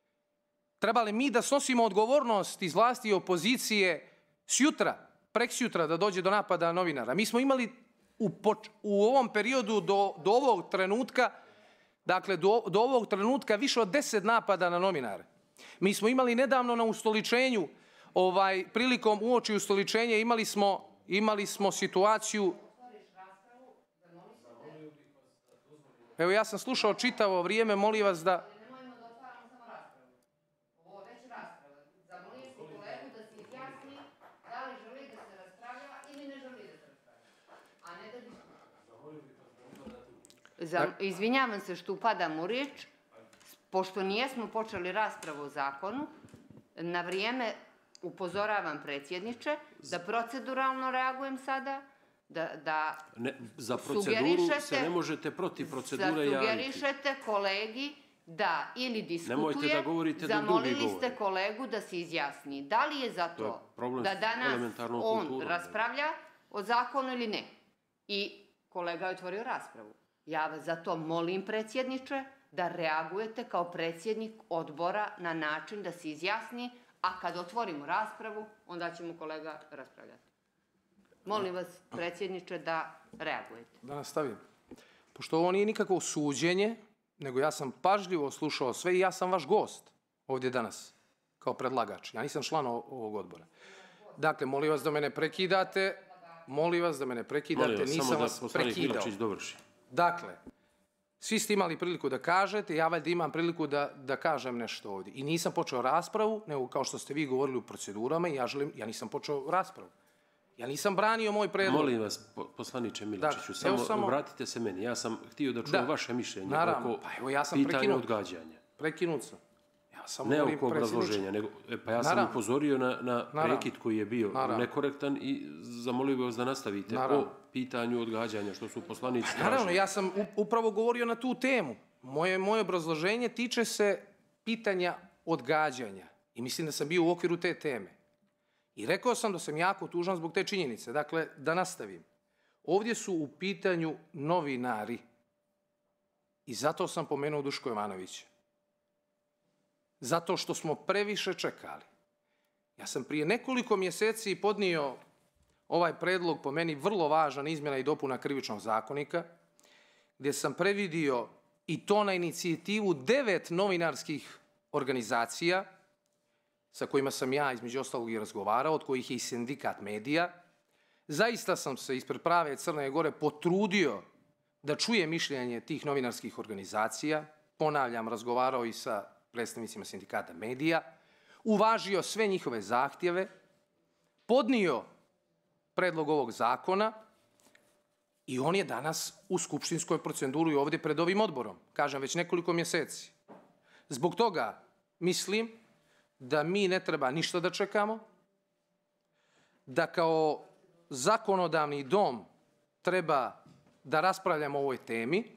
Treba li mi da snosimo odgovornost iz vlasti i opozicije sjutra, preksjutra da dođe do napada novinara? Mi smo imali u, u ovom periodu do, do ovog trenutka, dakle do, do ovog trenutka više od deset napada na novinare. Mi smo imali nedavno na ustoličenju, ovaj, prilikom uoči ustoličenja imali smo, imali smo situaciju. Evo, ja sam slušao čitavo vrijeme, molim vas da... Nemojmo da otvaramo samo raspravu. Ovo je već rasprava. Zamolim se kolegu da se izjasni da li želi da se raspravlja ili ne želi da se raspravlja. A ne da diskutuje. Izvinjavam se što upadam u riječ. Pošto nijesmo počeli raspravu o zakonu, na vrijeme upozoravam predsjedniče da proceduralno reagujem sada, da, da ne, za proceduru se ne možete protiv procedure javiti. Da sugerišete kolegi da ili diskutuje, nemojte da govorite dok drugi zamolili govore. ste kolegu da se izjasni. Da li je za to, to da danas on kulturom, raspravlja o zakonu ili ne? I kolega je otvorio raspravu. Ja vas zato molim, predsjedniče, da reagujete kao predsjednik odbora na način da se izjasni, a kad otvorimo raspravu, onda ćemo kolega raspravljati. Molim vas, predsjedniče, da reagujete. Da nastavim. Pošto ovo nije nikakvo suđenje, nego ja sam pažljivo slušao sve i ja sam vaš gost ovdje danas, kao predlagač. Ja nisam član ovog odbora. Dakle, molim vas da me ne prekidate. Molim vas da me ne prekidate. Molim vas, nisam samo vas da prekidao. Milačić dovrši. Dakle, svi ste imali priliku da kažete, ja valjda imam priliku da, da kažem nešto ovdje. I nisam počeo raspravu, nego kao što ste vi govorili u procedurama, ja, želim, ja nisam počeo raspravu. Ja nisam branio moj predlog. Molim vas, poslaniče Milačiću, samo, samo vratite se meni. Ja sam htio da čujem da. vaše mišljenje Naravno. oko pa evo, ja sam pitanja odgađanja. Prekinut sam. Ja sam ne oko obrazloženja, nego e, pa ja sam Naravno. upozorio na, na prekid koji je bio Naravno. nekorektan i zamolio bih vas da nastavite Naravno. o pitanju odgađanja, što su poslanici tražili. Naravno, ja sam upravo govorio na tu temu. Moje, moje obrazloženje tiče se pitanja odgađanja. I mislim da sam bio u okviru te teme. I rekao sam da sam jako tužan zbog te činjenice. Dakle, da nastavim. Ovdje su u pitanju novinari. I zato sam pomenuo Duško Jovanovića. Zato što smo previše čekali. Ja sam prije nekoliko mjeseci podnio ovaj predlog po meni vrlo važan izmjena i dopuna Krivičnog zakonika, gdje sam previdio i to na inicijativu devet novinarskih organizacija sa kojima sam ja između ostalog i razgovarao, od kojih je i sindikat medija. Zaista sam se ispred prave Crne Gore potrudio da čuje mišljenje tih novinarskih organizacija, ponavljam, razgovarao i sa predstavnicima sindikata medija, uvažio sve njihove zahtjeve, podnio predlog ovog zakona i on je danas u skupštinskoj proceduri ovdje pred ovim odborom, kažem već nekoliko mjeseci. Zbog toga mislim da mi ne treba ništa da čekamo, da kao zakonodavni dom treba da raspravljamo o ovoj temi,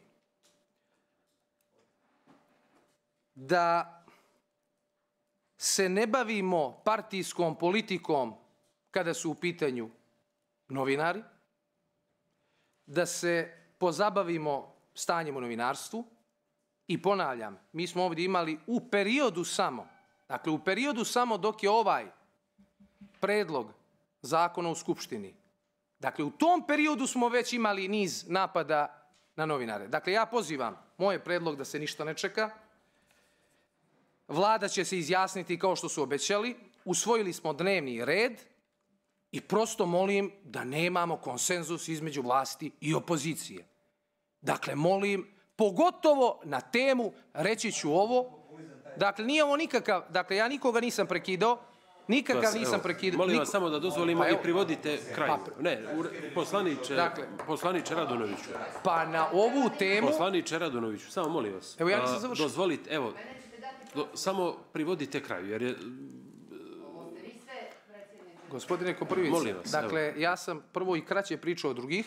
da se ne bavimo partijskom politikom kada su u pitanju novinari, da se pozabavimo stanjem u novinarstvu i ponavljam, mi smo ovdje imali u periodu samo, dakle u periodu samo dok je ovaj predlog zakona u Skupštini, dakle u tom periodu smo već imali niz napada na novinare. Dakle, ja pozivam, moj je predlog da se ništa ne čeka, Vlada će se izjasniti kao što su obećali, usvojili smo dnevni red i prosto molim da nemamo konsenzus između vlasti i opozicije. Dakle, molim, pogotovo na temu, reći ću ovo, dakle, nije ovo nikakav, dakle, ja nikoga nisam prekidao, nikakav nisam prekidao. Molim vas samo da dozvolimo i privodite kraju. Ne, poslaniče Radonoviću. Pa na ovu temu... Poslaniče Radonoviću, samo molim vas. Evo, ja nisam završio. Dozvolite, evo, samo privodite kraju, jer je... Gospodine Koprivić, dakle, ja sam prvo i kraće pričao od drugih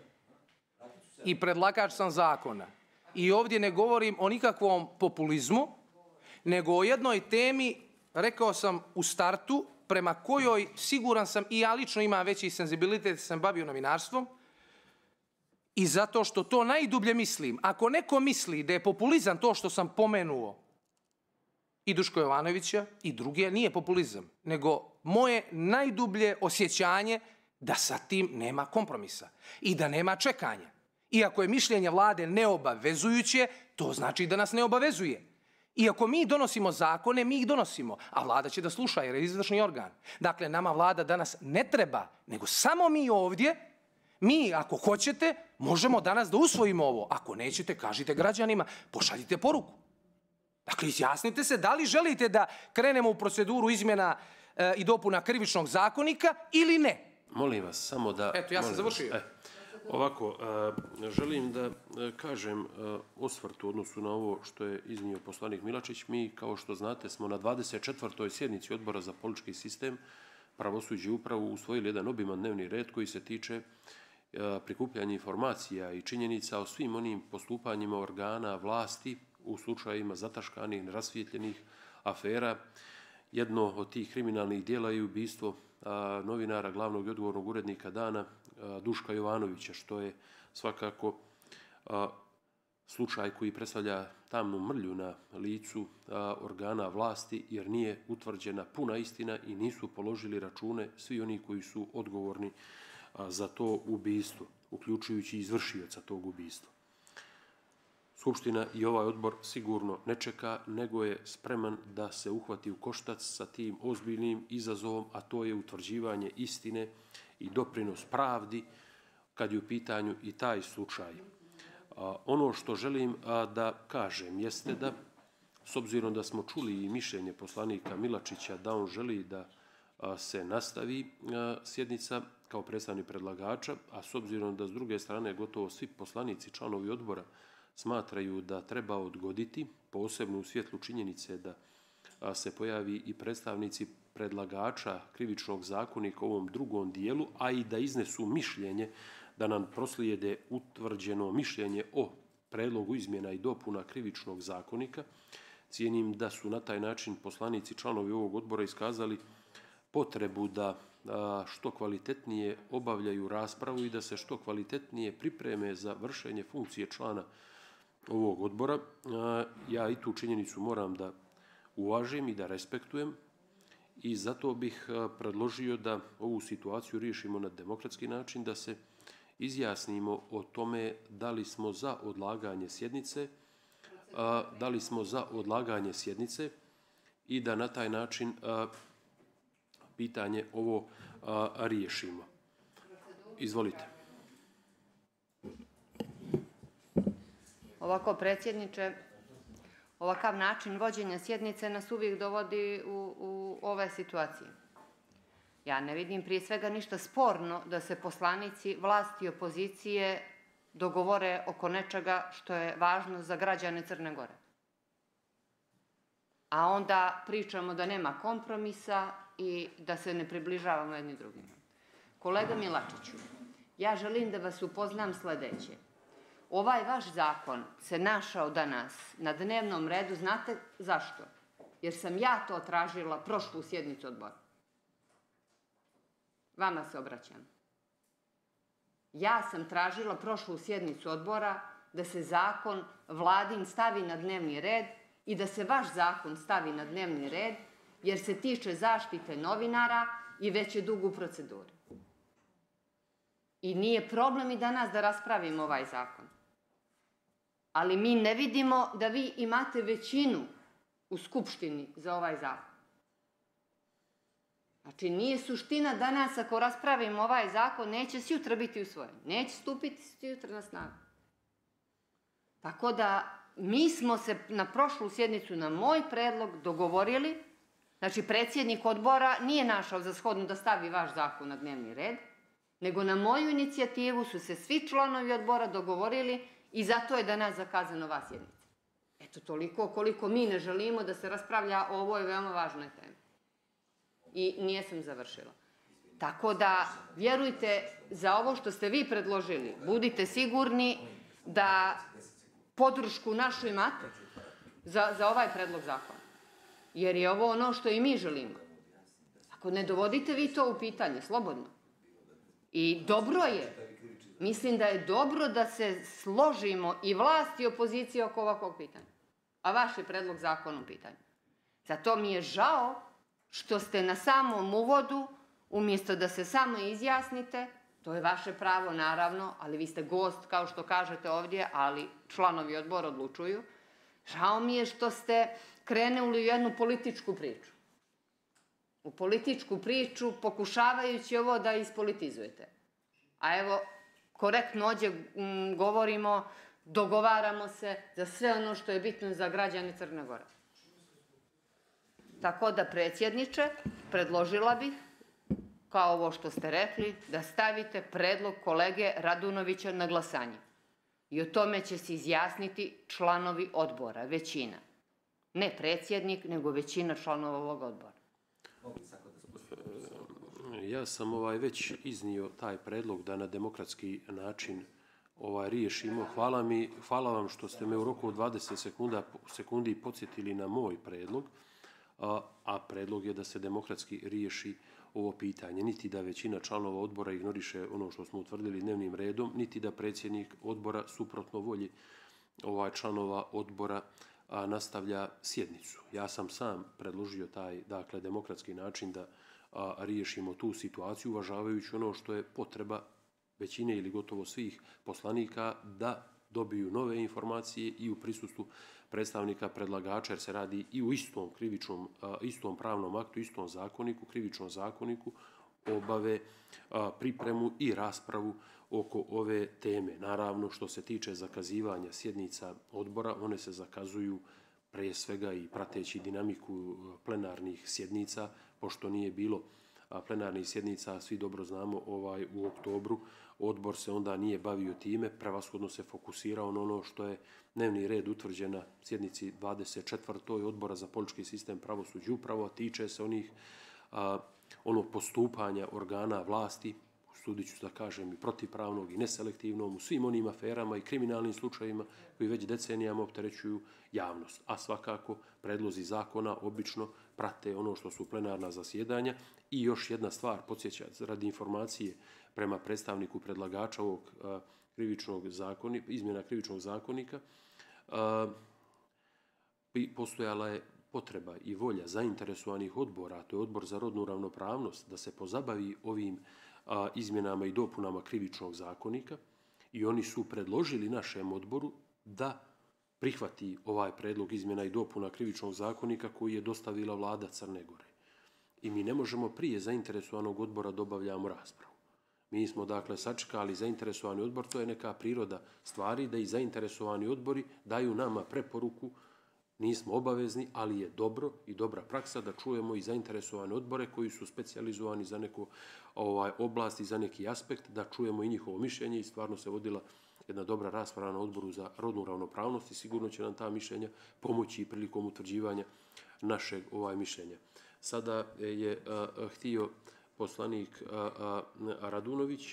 i predlagač sam zakona. I ovdje ne govorim o nikakvom populizmu, nego o jednoj temi, rekao sam u startu, prema kojoj siguran sam i ja lično imam veći senzibilitet, sam bavio novinarstvom, i zato što to najdublje mislim. Ako neko misli da je populizam to što sam pomenuo i Duško Jovanovića i druge, nije populizam, nego moje najdublje osjećanje da sa tim nema kompromisa i da nema čekanja. Iako je mišljenje vlade neobavezujuće, to znači da nas ne obavezuje. Iako mi donosimo zakone, mi ih donosimo, a vlada će da sluša jer je izvršni organ. Dakle, nama vlada danas ne treba, nego samo mi ovdje, mi ako hoćete, možemo danas da usvojimo ovo. Ako nećete, kažite građanima, pošaljite poruku. Dakle, izjasnite se da li želite da krenemo u proceduru izmjena i dopuna Krivičnog zakonika ili ne. Molim vas, samo da... Eto, ja sam završio. Ovako, želim da kažem osvrt u odnosu na ovo što je iznio poslanik Milačić. Mi, kao što znate, smo na dvadeset četvrtoj sjednici Odbora za politički sistem, pravosuđe i upravu usvojili jedan obiman dnevni red koji se tiče prikupljanja informacija i činjenica o svim onim postupanjima organa vlasti u slučajima zataškanih, nerasvijetljenih afera. Jedno od tih kriminalnih dijela je ubistvo novinara, glavnog i odgovornog urednika Dana, Duška Jovanovića, što je svakako slučaj koji predstavlja tamnu mrlju na licu organa vlasti, jer nije utvrđena puna istina i nisu položili račune svi oni koji su odgovorni za to ubistvo, uključujući izvršioca tog ubistva. Skupština i ovaj odbor sigurno ne čeka, nego je spreman da se uhvati u koštac sa tim ozbiljnim izazovom, a to je utvrđivanje istine i doprinos pravdi kad je u pitanju i taj slučaj. Ono što želim da kažem jeste da, s obzirom da smo čuli i mišljenje poslanika Milačića da on želi da se nastavi sjednica kao predstavnik predlagača, a s obzirom da s druge strane gotovo svi poslanici, članovi odbora, smatraju da treba odgoditi, posebno u svjetlu činjenice da se pojavi i predstavnici predlagača Krivičnog zakonika u ovom drugom dijelu, a i da iznesu mišljenje, da nam proslijede utvrđeno mišljenje o predlogu izmjena i dopuna Krivičnog zakonika. Cijenim da su na taj način poslanici, članovi ovog odbora iskazali potrebu da što kvalitetnije obavljaju raspravu i da se što kvalitetnije pripreme za vršenje funkcije člana ovog odbora. Ja i tu činjenicu moram da uvažim i da respektujem i zato bih predložio da ovu situaciju riješimo na demokratski način, da se izjasnimo o tome da li smo za odlaganje sjednice, da li smo za odlaganje sjednice i da na taj način pitanje ovo riješimo. Izvolite. Ovako, predsjedniče, ovakav način vođenja sjednice nas uvijek dovodi u, u ove situacije. Ja ne vidim prije svega ništa sporno da se poslanici vlasti i opozicije dogovore oko nečega što je važno za građane Crne Gore. A onda pričamo da nema kompromisa i da se ne približavamo jedni drugima. Kolega Milačiću, ja želim da vas upoznam sledeće. Ovaj vaš zakon se našao danas na dnevnom redu, znate zašto? Jer sam ja to tražila prošlu sjednicu odbora. Vama se obraćam. Ja sam tražila prošlu sjednicu odbora da se zakon vladin stavi na dnevni red i da se vaš zakon stavi na dnevni red, jer se tiče zaštite novinara i već je dugo u proceduri. I nije problem i danas da raspravimo ovaj zakon. Ali mi ne vidimo da vi imate većinu u Skupštini za ovaj zakon. Znači, nije suština danas ako raspravimo ovaj zakon, neće sjutra biti usvojen. Neće stupiti sjutra na snagu. Tako da, mi smo se na prošlu sjednicu na moj predlog dogovorili, znači predsjednik odbora nije našao za shodno da stavi vaš zakon na dnevni red, nego na moju inicijativu su se svi članovi odbora dogovorili i zato je danas zakazana ova sjednica. Eto, toliko koliko mi ne želimo da se raspravlja o ovoj veoma važnoj temi. I nijesam završila. Tako da, vjerujte, za ovo što ste vi predložili, budite sigurni da podršku našu imate za, za ovaj predlog zakona. Jer je ovo ono što i mi želimo. Ako ne dovodite vi to u pitanje, slobodno. I dobro je, mislim da je dobro da se složimo i vlast i opozicija oko ovakvog pitanja. A vaš je predlog zakona u pitanju. Zato mi je žao što ste na samom uvodu, umjesto da se samo izjasnite, to je vaše pravo naravno, ali vi ste gost, kao što kažete ovdje, ali članovi odbora odlučuju. Žao mi je što ste krenuli u jednu političku priču. U političku priču, pokušavajući ovo da ispolitizujete. A evo, korektno ovdje govorimo, dogovaramo se za sve ono što je bitno za građane Crne Gore. Tako da, predsjedniče, predložila bih, kao ovo što ste rekli, da stavite predlog kolege Radunovića na glasanje. I o tome će se izjasniti članovi odbora, većina. Ne predsjednik, nego većina članova ovog odbora. Ja sam ovaj već iznio taj predlog da na demokratski način ovaj riješimo. Hvala mi, hvala vam što ste me u roku od dvadeset sekunda, sekundi podsjetili na moj predlog, a, a predlog je da se demokratski riješi ovo pitanje. Niti da većina članova odbora ignoriše ono što smo utvrdili dnevnim redom, niti da predsjednik odbora suprotno volji ovaj članova odbora a, nastavlja sjednicu. Ja sam sam predložio taj, dakle, demokratski način da a, riješimo tu situaciju, uvažavajući ono što je potreba većine ili gotovo svih poslanika da dobiju nove informacije i u prisustvu predstavnika predlagača, jer se radi i u istom krivičnom, istom pravnom aktu, istom zakoniku, krivičnom zakoniku, obave pripremu i raspravu oko ove teme. Naravno, što se tiče zakazivanja sjednica odbora, one se zakazuju prije svega i prateći dinamiku plenarnih sjednica, pošto nije bilo plenarnih sjednica, svi dobro znamo, ovaj, u oktobru. Odbor se onda nije bavio time, prevashodno se fokusirao na ono što je dnevni red utvrđen na sjednici dvadeset četvrtoj Odbora za politički sistem, pravosuđe i upravo, tiče se onih a, onog postupanja organa vlasti, sudit ću da kažem i protivpravnog i neselektivnom, u svim onim aferama i kriminalnim slučajima koji već decenijama opterećuju javnost. A svakako predlozi zakona obično prate ono što su plenarna zasjedanja. I još jedna stvar, podsjećam, radi informacije prema predstavniku predlagača ovog a, krivičnog zakonika, izmjena krivičnog zakonika, a, postojala je potreba i volja zainteresovanih odbora, to je Odbor za rodnu ravnopravnost, da se pozabavi ovim a, izmjenama i dopunama krivičnog zakonika i oni su predložili našem odboru da prihvati ovaj predlog izmjena i dopuna krivičnog zakonika koji je dostavila vlada Crne Gore. I mi ne možemo prije zainteresovanog odbora da obavljamo raspravu. Mi smo dakle sačekali zainteresovani odbor, to je neka priroda stvari da i zainteresovani odbori daju nama preporuku, nismo obavezni, ali je dobro i dobra praksa da čujemo i zainteresovane odbore koji su specijalizovani za neku ovaj, oblast i za neki aspekt, da čujemo i njihovo mišljenje i stvarno se vodila jedna dobra rasprava na odboru za rodnu ravnopravnost i sigurno će nam ta mišljenja pomoći prilikom utvrđivanja našeg ovaj mišljenja. Sada je a, a, htio poslanik a, a, Radunović,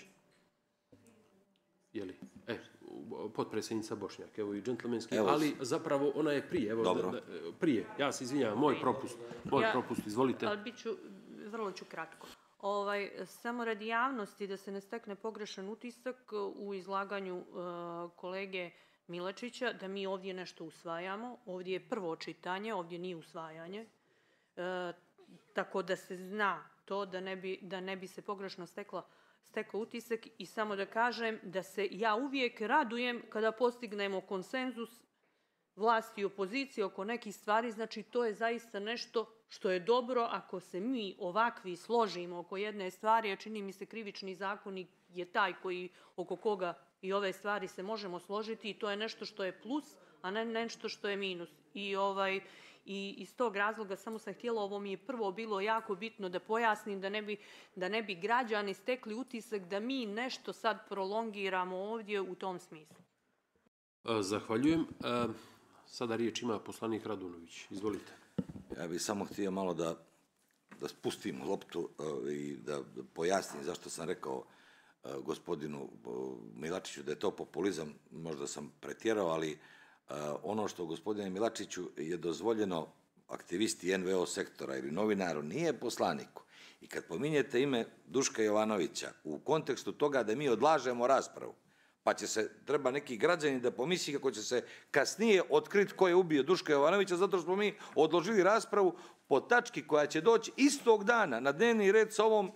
jeli, e, potpredsjednica Bošnjak, evo i džentlmenski, evo, ali zapravo ona je prije, evo, da, da, prije, ja se izvinjavam, moj propust, moj ja, propust, izvolite. Ali bit ću, vrlo ću kratko. Ovaj, samo radi javnosti da se ne stekne pogrešan utisak u izlaganju uh, kolege Milačića, da mi ovdje nešto usvajamo. Ovdje je prvo čitanje, ovdje nije usvajanje. Uh, tako da se zna to, da ne bi, da ne bi se pogrešno stekla, stekao utisak. I samo da kažem da se ja uvijek radujem kada postignemo konsenzus vlasti i opozicije oko nekih stvari. Znači, to je zaista nešto što je dobro ako se mi ovakvi složimo oko jedne stvari, a čini mi se krivični zakonik je taj koji, oko koga i ove stvari se možemo složiti i to je nešto što je plus, a ne nešto što je minus. I, ovaj, i iz tog razloga samo sam htjela, ovo mi je prvo bilo jako bitno da pojasnim, da ne bi, da ne bi građani stekli utisak da mi nešto sad prolongiramo ovdje u tom smislu. Zahvaljujem. Sada riječ ima poslanik Radunović. Izvolite. Ja bih samo htio malo da, da spustim loptu uh, i da, da pojasnim zašto sam rekao uh, gospodinu uh, Milačiću da je to populizam. Možda sam pretjerao, ali uh, ono što gospodine Milačiću je dozvoljeno aktivisti en ve o sektora ili novinaru, nije poslaniku. I kad pominjete ime Duška Jovanovića u kontekstu toga da mi odlažemo raspravu, pa će se, treba neki građanin da pomisli kako će se kasnije otkriti ko je ubio Duška Jovanovića, zato što smo mi odložili raspravu po tački koja će doći istog dana na dnevni red sa, ovom,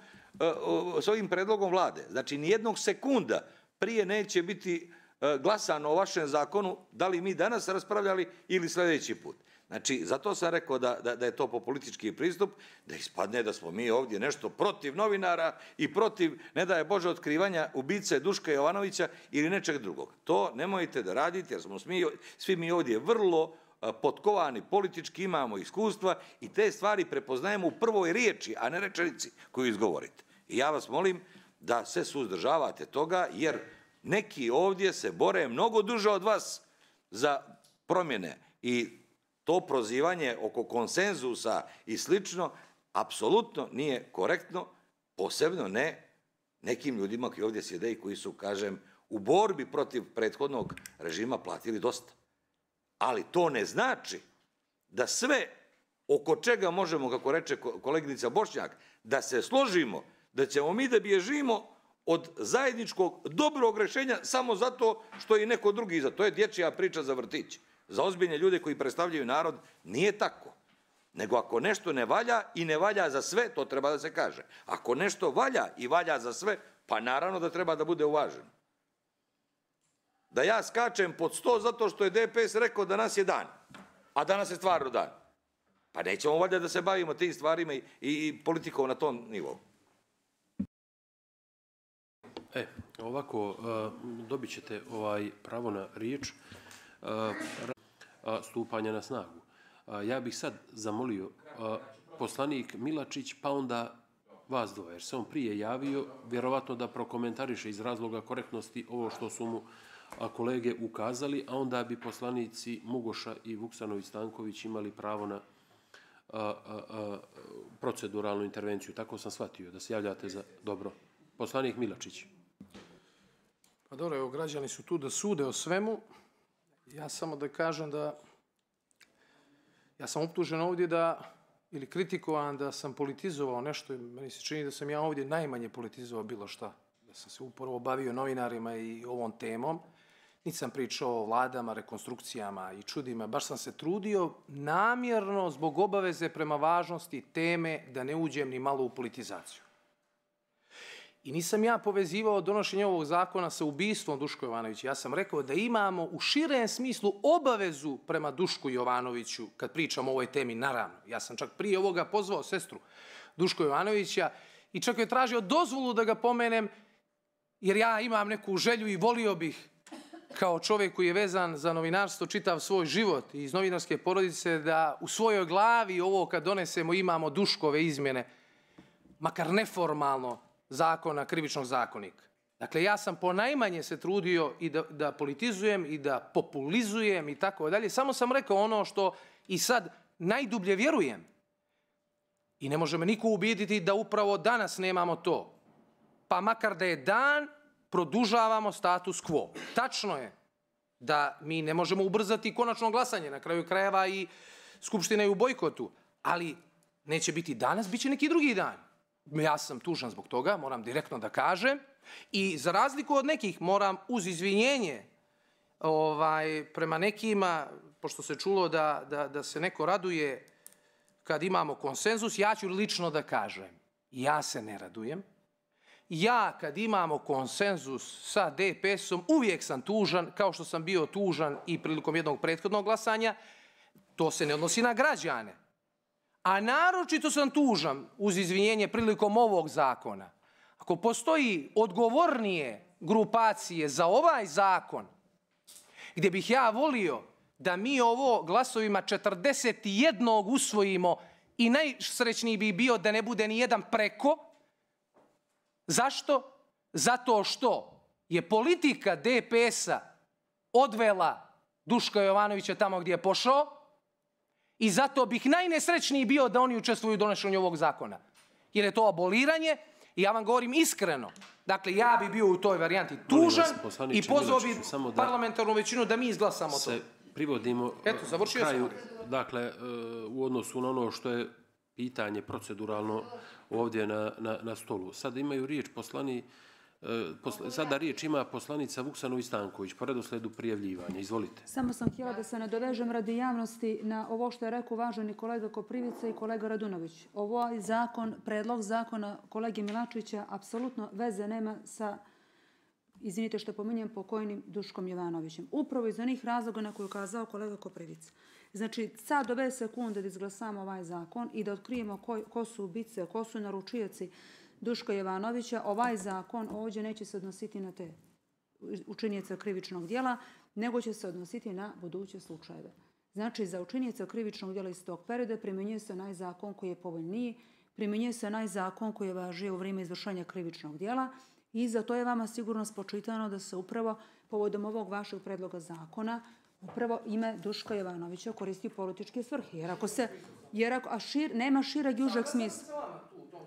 s ovim predlogom vlade. Znači, nijednog sekunda prije neće biti glasano o vašem zakonu, da li mi danas raspravljali ili sljedeći put. Znači, zato sam rekao da, da, da je to politički pristup, da ispadne da smo mi ovdje nešto protiv novinara i protiv, ne daje Bože, otkrivanja ubice Duška Jovanovića ili nečeg drugog. To nemojte da radite, jer smo svi, svi mi ovdje vrlo potkovani politički, imamo iskustva i te stvari prepoznajemo u prvoj riječi, a ne rečenici koju izgovorite. I ja vas molim da se suzdržavate toga, jer neki ovdje se bore mnogo duže od vas za promjene i to prozivanje oko konsenzusa i slično apsolutno nije korektno, posebno ne nekim ljudima koji ovdje sjede i koji su, kažem, u borbi protiv prethodnog režima platili dosta. Ali to ne znači da sve oko čega možemo, kako reče koleginica Bošnjak, da se složimo, da ćemo mi da bježimo od zajedničkog dobrog rešenja samo zato što je neko drugi iza. To je dječja priča za vrtić. Za ozbiljne ljude koji predstavljaju narod nije tako. Nego ako nešto ne valja i ne valja za sve, to treba da se kaže. Ako nešto valja i valja za sve, pa naravno da treba da bude uvaženo. Da ja skačem pod sto zato što je de pe es rekao da nas je dan, a danas je stvarno dan. Pa nećemo valjda da se bavimo tim stvarima i, i politikom na tom nivou. E, ovako, dobit ćete ovaj pravo na riječ stupanja na snagu. Ja bih sad zamolio poslanik Milačić, pa onda vas dvoje, jer se on prije javio, vjerovatno da prokomentariše iz razloga korektnosti ovo što su mu kolege ukazali, a onda bi poslanici Mugoša i Vuksanović-Stanković imali pravo na a, a, a, proceduralnu intervenciju. Tako sam shvatio da se javljate za dobro. Poslanik Milačić. Pa dobro, evo, građani su tu da sude o svemu. Ja samo da kažem da ja sam optužen ovdje da, ili kritikovan da sam politizovao nešto, meni se čini da sam ja ovdje najmanje politizovao bilo šta. Da sam se upravo bavio novinarima i ovom temom. niti sam pričao o vladama, rekonstrukcijama i čudima, baš sam se trudio namjerno zbog obaveze prema važnosti teme da ne uđem ni malo u politizaciju. I nisam ja povezivao donošenje ovog zakona sa ubistvom Duško Jovanovića. Ja sam rekao da imamo u širem smislu obavezu prema Dušku Jovanoviću kad pričamo o ovoj temi, naravno. Ja sam čak prije ovoga pozvao sestru Duško Jovanovića i čak je tražio dozvolu da ga pomenem, jer ja imam neku želju i volio bih kao čovjek koji je vezan za novinarstvo čitav svoj život i iz novinarske porodice da u svojoj glavi ovo kad donesemo imamo Duškove izmjene, makar neformalno, zakona, krivičnog zakonika. Dakle, ja sam ponajmanje se trudio i da, da politizujem i da populizujem i tako dalje. Samo sam rekao ono što i sad najdublje vjerujem. I ne može me niko ubijediti da upravo danas nemamo to. Pa makar da je dan, produžavamo status quo. Tačno je da mi ne možemo ubrzati konačno glasanje, na kraju krajeva i Skupština je u bojkotu, ali neće biti danas, bit će neki drugi dan. Ja sam tužan zbog toga, moram direktno da kažem, i za razliku od nekih moram uz izvinjenje ovaj, prema nekima, pošto se čulo da, da, da se neko raduje kad imamo konsenzus, ja ću lično da kažem, ja se ne radujem. Ja kad imamo konsenzus sa D P S-om uvijek sam tužan, kao što sam bio tužan i prilikom jednog prethodnog glasanja, to se ne odnosi na građane. A naročito sam tužan, uz izvinjenje, prilikom ovog zakona. Ako postoji odgovornije grupacije za ovaj zakon, gdje bih ja volio da mi ovo glasovima četrdeset jedan usvojimo i najsrećniji bi bio da ne bude ni jedan preko. Zašto? Zato što je politika D P S-a odvela Duška Jovanovića tamo gdje je pošao i zato bih najnesrećniji bio da oni učestvuju u donošenju ovog zakona. Jer je to aboliranje i ja vam govorim iskreno. Dakle, ja bi bio u toj varijanti tužan i pozvao bi parlamentarnu većinu da mi izglasamo to. Se privodimo Eto, završio kraju, sam. dakle, u odnosu na ono što je pitanje proceduralno ovdje na, na, na stolu. Sada imaju riječ poslani, posla, sada riječ ima poslanica Vuksanović Stanković po redosledu prijavljivanja. Izvolite. Samo sam htjela da se nadovežem radi javnosti na ovo što je rekao uvaženi kolega Koprivica i kolega Radunović. Ovaj zakon, predlog zakona kolege Milačevića apsolutno veze nema sa, izvinite što pominjem, pokojnim Duškom Jovanovićem. Upravo iz onih razloga na koje je ukazao kolega Koprivica. Znači, sad ove sekunde da izglasamo ovaj zakon i da otkrijemo ko, ko su ubice, ko su naručioci Duška Jovanovića, ovaj zakon ovdje neće se odnositi na te učinioce krivičnog djela, nego će se odnositi na buduće slučajeve. Znači, za učinioce krivičnog djela iz tog perioda primjenjuje se onaj zakon koji je povoljniji, primjenjuje se onaj zakon koji je važio u vrijeme izvršenja krivičnog djela i za to je vama sigurno spočitano da se upravo povodom ovog vašeg predloga zakona upravo ime Duška Jovanovića koristi u političke svrhe. Jer ako se, jer ako, a šir, nema šireg i užeg smisla.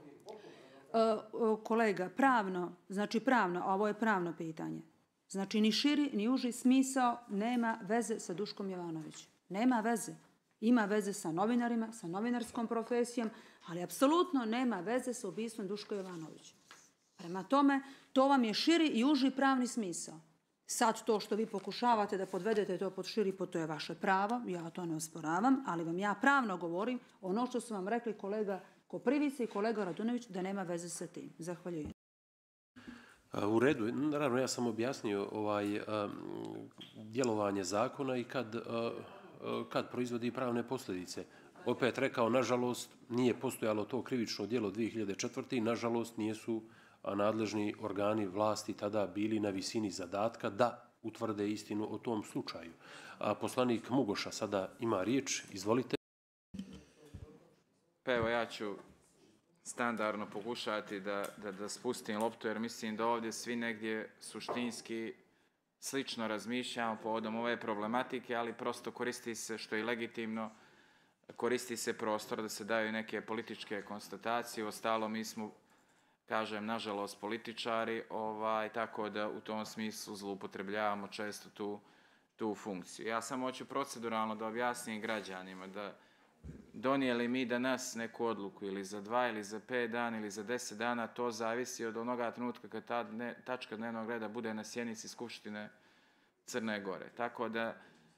Uh, kolega, pravno, znači pravno, ovo je pravno pitanje. Znači ni širi, ni uži smisao nema veze sa Duškom Jovanovićem. Nema veze. Ima veze sa novinarima, sa novinarskom profesijom, ali apsolutno nema veze sa ubistvom Duška Jovanovića. Prema tome, to vam je širi i uži pravni smisao. Sad to što vi pokušavate da podvedete to pod širi, to je vaše pravo, ja to ne osporavam, ali vam ja pravno govorim ono što su vam rekli kolega Koprivica i kolega Radunović da nema veze sa tim. Zahvaljujem. U redu, naravno ja sam objasnio ovaj, um, djelovanje zakona i kad, uh, kad proizvodi pravne posljedice. Opet rekao, nažalost, nije postojalo to krivično djelo dvije hiljade četvrte i nažalost nijesu nadležni organi vlasti tada bili na visini zadatka da utvrde istinu o tom slučaju. A poslanik Mugoša sada ima riječ. Izvolite. Pa evo, ja ću standardno pokušati da, da, da spustim loptu, jer mislim da ovdje svi negdje suštinski slično razmišljamo povodom ove problematike, ali prosto koristi se, što je legitimno, koristi se prostor da se daju neke političke konstatacije. Ostalo, mi smo, kažem, nažalost, političari, ovaj, tako da u tom smislu zloupotrebljavamo često tu, tu funkciju. Ja samo hoću proceduralno da objasnim građanima da donijeli mi danas neku odluku ili za dva ili za pet dana ili za deset dana, to zavisi od onoga trenutka kad ta dne, tačka dnevnog reda bude na sjednici Skupštine Crne Gore. Tako da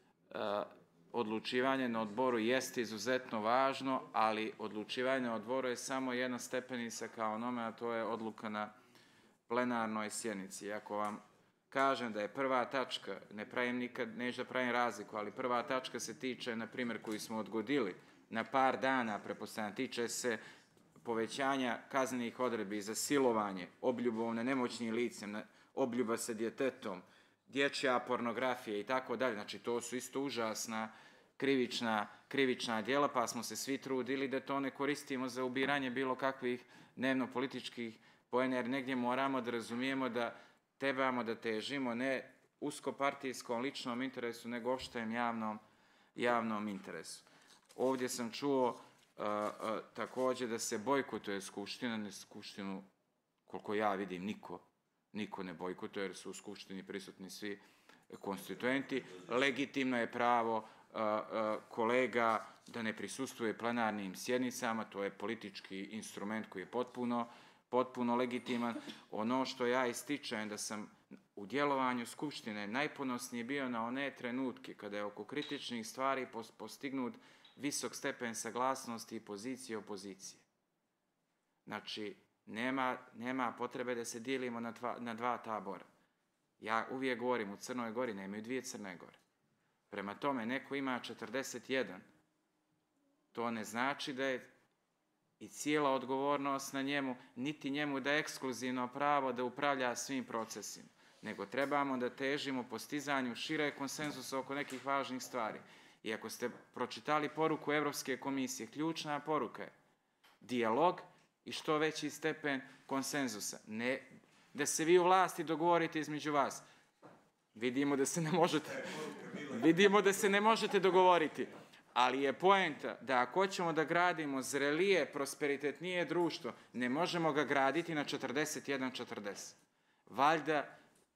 odlučivanje na odboru jeste izuzetno važno, ali odlučivanje na odboru je samo jedna stepenica kao onome, a to je odluka na plenarnoj sjednici. Ako vam kažem da je prva tačka, ne pravim nikad, neću da pravim razliku, ali prva tačka se tiče, na primjer, koju smo odgodili na par dana, prepostavljam, tiče se povećanja kaznenih odredbi za silovanje, obljubom na nemoćnim licem, obljuba sa djetetom, dječja pornografija i tako dalje. Znači, to su isto užasna krivična, krivična djela, pa smo se svi trudili da to ne koristimo za ubiranje bilo kakvih dnevno-političkih poena, jer negdje moramo da razumijemo da trebamo da težimo ne uskopartijskom ličnom interesu, nego opštem javnom, javnom interesu. Ovdje sam čuo uh, uh, također da se bojkotuje Skupština, ne Skupštinu, koliko ja vidim, niko, niko ne bojkotuje, jer su u Skupštini prisutni svi konstituenti. Legitimno je pravo uh, uh, kolega da ne prisustuje plenarnim sjednicama, to je politički instrument koji je potpuno, potpuno legitiman. Ono što ja ističem da sam u djelovanju Skupštine najponosniji bio na one trenutke kada je oko kritičnih stvari postignut visok stepen saglasnosti i pozicije opozicije. Znači, nema, nema potrebe da se dijelimo na dva, na dva tabora. Ja uvijek govorim, u Crnoj Gori nemaju dvije Crne Gore. Prema tome, neko ima četrdeset jedan. To ne znači da je i cijela odgovornost na njemu, niti njemu da je ekskluzivno pravo da upravlja svim procesima, nego trebamo da težimo postizanju šire konsenzusa oko nekih važnih stvari. I ako ste pročitali poruku Evropske komisije, ključna poruka je dijalog i što veći stepen konsenzusa. Ne da se vi u vlasti dogovorite između vas. Vidimo da se ne možete, vidimo da se ne možete dogovoriti. Ali je poenta da ako hoćemo da gradimo zrelije, prosperitetnije društvo, ne možemo ga graditi na četrdeset jedan četrdeset. Valjda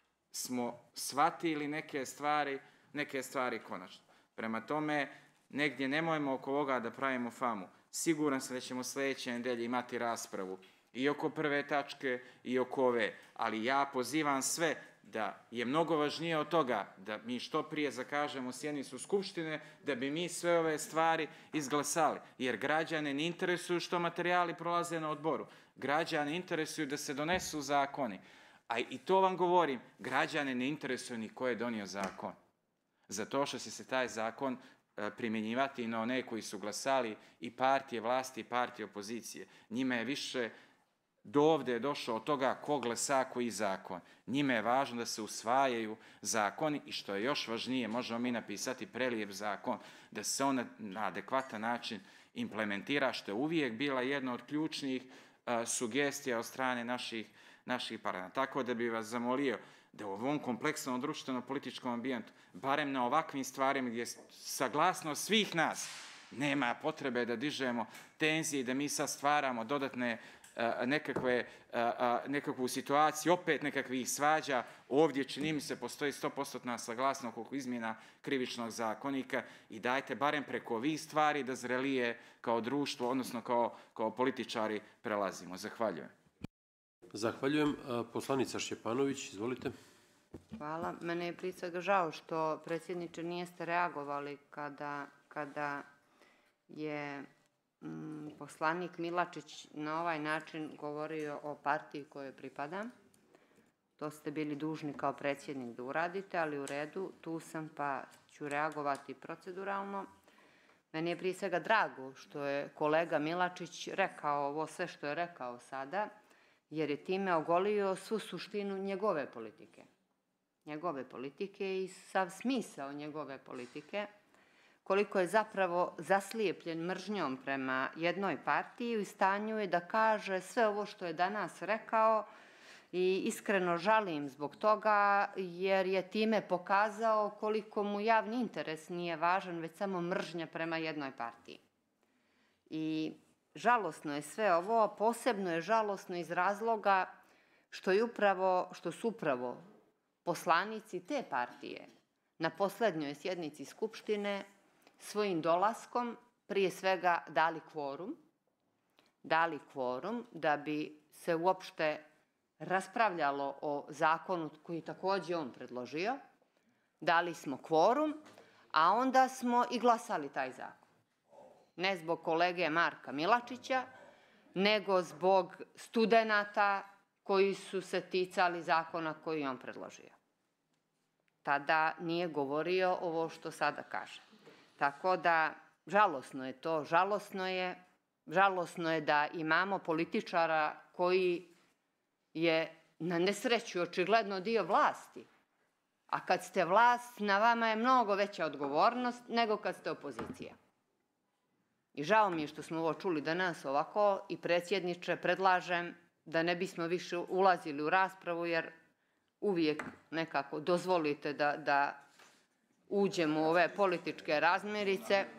smo shvatili neke stvari, neke stvari konačno. Prema tome, negdje nemojmo oko ovoga da pravimo famu. Siguran sam da ćemo sljedeće nedelje imati raspravu i oko prve tačke i oko ove. Ali ja pozivam sve da je mnogo važnije od toga da mi što prije zakažemo sjednicu Skupštine, da bi mi sve ove stvari izglasali. Jer građane ne interesuju što materijali prolaze na odboru. Građane interesuju da se donesu zakoni. A i to vam govorim, građane ne interesuju ni ko je donio zakon. Zato što će se taj zakon primjenjivati na one koji su glasali i partije vlasti i partije opozicije. Njima je više do ovdje je došao od toga ko glasa koji zakon. Njima je važno da se usvajaju zakoni i što je još važnije, možemo mi napisati prelijep zakon, da se on na adekvatan način implementira, što je uvijek bila jedna od ključnih uh, sugestija od strane naših, naših parlamenta. Tako da bi vas zamolio da u ovom kompleksnom društveno-političkom ambijentu, barem na ovakvim stvarima gdje je saglasnost svih nas, nema potrebe da dižemo tenzije i da mi sad stvaramo dodatne nekakve, nekakvu situaciju, opet nekakvih svađa. Ovdje čini mi se postoji sto posto saglasnost oko izmjena krivičnog zakonika i dajte barem preko ovih stvari da zrelije kao društvo, odnosno kao, kao političari prelazimo. Zahvaljujem. Zahvaljujem. Poslanica Šćepanović, izvolite. Hvala. Mene je prije svega žao što, predsjedniče, nijeste reagovali kada, kada je mm, poslanik Milačić na ovaj način govorio o partiji kojoj pripadam. To ste bili dužni kao predsjednik da uradite, ali u redu, tu sam pa ću reagovati proceduralno. Meni je prije svega drago što je kolega Milačić rekao ovo sve što je rekao sada, jer je time ogolio svu suštinu njegove politike. Njegove politike i sav smisao njegove politike, koliko je zapravo zaslijepljen mržnjom prema jednoj partiji i u stanju je da kaže sve ovo što je danas rekao i iskreno žalim zbog toga jer je time pokazao koliko mu javni interes nije važan, već samo mržnja prema jednoj partiji. I žalosno je sve ovo, a posebno je žalosno iz razloga što, je upravo, što su upravo poslanici te partije na posljednjoj sjednici Skupštine svojim dolaskom prije svega dali kvorum, dali kvorum da bi se uopšte raspravljalo o zakonu koji također on predložio, dali smo kvorum, a onda smo i glasali taj zakon. Ne zbog kolege Marka Milačića, nego zbog studenata koji su se ticali zakona koji on predložio. Tada nije govorio ovo što sada kaže. Tako da, žalosno je to, žalosno je, žalosno je da imamo političara koji je na nesreću očigledno dio vlasti. A kad ste vlast, na vama je mnogo veća odgovornost nego kad ste opozicija. I žao mi je što smo ovo čuli danas ovako i predsjedniče, predlažem da ne bismo više ulazili u raspravu, jer uvijek nekako dozvolite da, da uđemo u ove političke razmirice. E,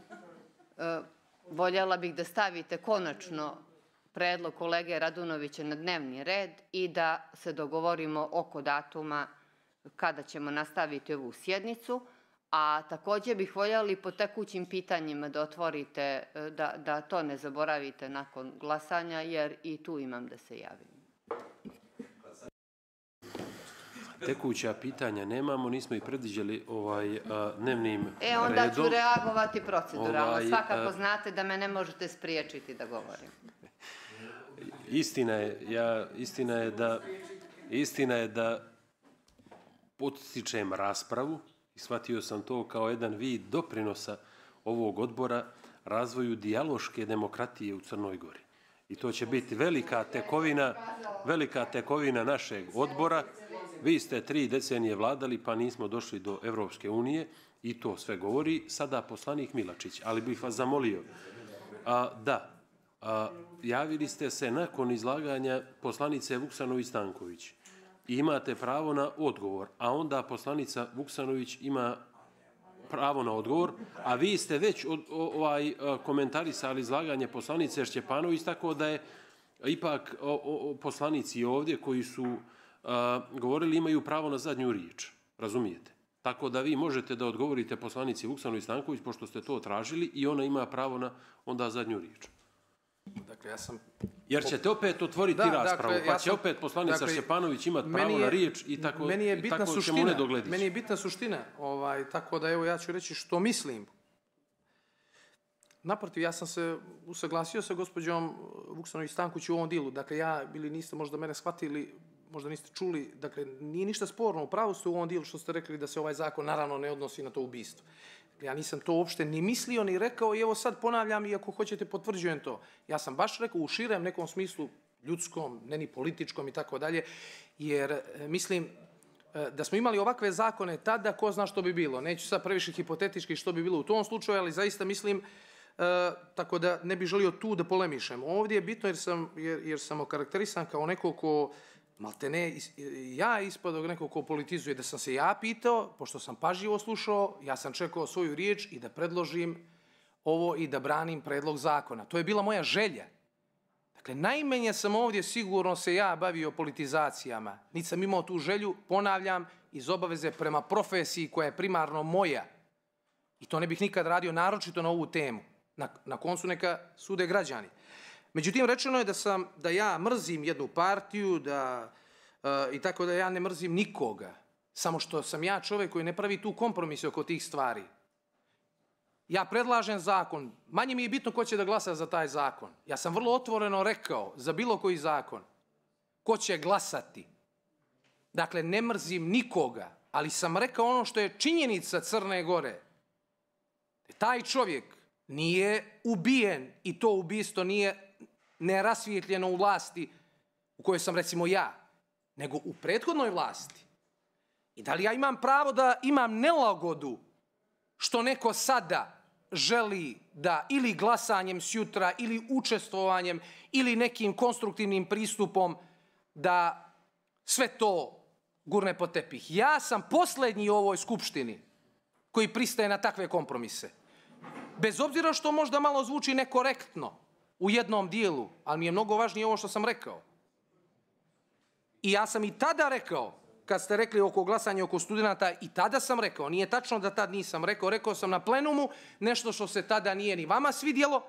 voljela bih da stavite konačno predlog kolege Radunovića na dnevni red i da se dogovorimo oko datuma kada ćemo nastaviti ovu sjednicu. A također bih voljeli po tekućim pitanjima da otvorite, da, da to ne zaboravite nakon glasanja, jer i tu imam da se javim. Tekuća pitanja nemamo, nismo i predviđali ovaj, a, dnevnim redom. E, onda redom. Ću reagovati proceduralno. Ovaj, Svakako a... znate da me ne možete spriječiti da govorim. Istina je, ja, istina je da, istina je da podstičem raspravu i shvatio sam to kao jedan vid doprinosa ovog odbora razvoju dijaloške demokratije u Crnoj Gori. I to će biti velika tekovina, velika tekovina našeg odbora. Vi ste tri decenije vladali, pa nismo došli do Evropske unije i to sve govori sada poslanik Milačić. Ali bih vas zamolio, a, da, a, javili ste se nakon izlaganja poslanice Vuksanović-Stanković. I imate pravo na odgovor, a onda poslanica Vuksanović ima pravo na odgovor, a vi ste već od, ovaj, komentarisali izlaganje poslanice Šćepanović, tako da je ipak o, o, poslanici ovdje koji su a, govorili imaju pravo na zadnju riječ, razumijete? Tako da vi možete da odgovorite poslanici Vuksanović-Stanković, pošto ste to tražili, i ona ima pravo na onda zadnju riječ. Dakle, ja sam... Jer ćete opet otvoriti da, raspravu, dakle, pa će ja sam, opet poslanica dakle, Šćepanović imati pravo je, na riječ i tako, meni je bitna i tako suština, ćemo ne doglediti. Meni je bitna suština, ovaj, tako da evo ja ću reći što mislim. Naprotiv, ja sam se usaglasio sa gospođom Vuksanović-Stanković u ovom dilu. Dakle, ja, bili niste možda mene shvatili, možda niste čuli, dakle, nije ništa sporno, upravo ste u ovom dilu što ste rekli da se ovaj zakon naravno ne odnosi na to ubistvo. Ja nisam to uopšte ni mislio, ni rekao i evo sad ponavljam i ako hoćete potvrđujem to. Ja sam baš rekao u širem nekom smislu ljudskom, ne ni političkom i tako dalje, jer mislim da smo imali ovakve zakone tada, ko zna što bi bilo. Neću sad previše hipotetički što bi bilo u tom slučaju, ali zaista mislim, e, tako da ne bih želio tu da polemišem. Ovdje je bitno jer sam, jer, jer sam okarakterisan kao neko ko maltene, ja ispadog neko ko politizuje, da sam se ja pitao, pošto sam pažljivo slušao, ja sam čekao svoju riječ i da predložim ovo i da branim predlog zakona. To je bila moja želja. Dakle, najmanje sam ovdje sigurno se ja bavio politizacijama. Niti sam imao tu želju, ponavljam, iz obaveze prema profesiji koja je primarno moja. I to ne bih nikad radio, naročito na ovu temu. Na, na koncu neka sude građani. Međutim, rečeno je da sam, da ja mrzim jednu partiju, da, uh, i tako da ja ne mrzim nikoga. Samo što sam ja čovjek koji ne pravi tu kompromise oko tih stvari. Ja predlažem zakon, manje mi je bitno ko će da glasa za taj zakon. Ja sam vrlo otvoreno rekao za bilo koji zakon ko će glasati. Dakle, ne mrzim nikoga, ali sam rekao ono što je činjenica Crne Gore. Taj čovjek nije ubijen i to ubistvo nije nerasvjetljeno u vlasti u kojoj sam recimo ja, nego u prethodnoj vlasti. I da li ja imam pravo da imam nelagodu što neko sada želi da ili glasanjem sjutra ili učestvovanjem ili nekim konstruktivnim pristupom da sve to gurne pod tepih. Ja sam posljednji u ovoj skupštini koji pristaje na takve kompromise. Bez obzira što možda malo zvuči nekorektno u jednom dijelu, ali mi je mnogo važnije ovo što sam rekao. I ja sam i tada rekao, kad ste rekli oko glasanja, oko studenta, i tada sam rekao, nije tačno da tad nisam rekao, rekao sam na plenumu nešto što se tada nije ni vama svidjelo,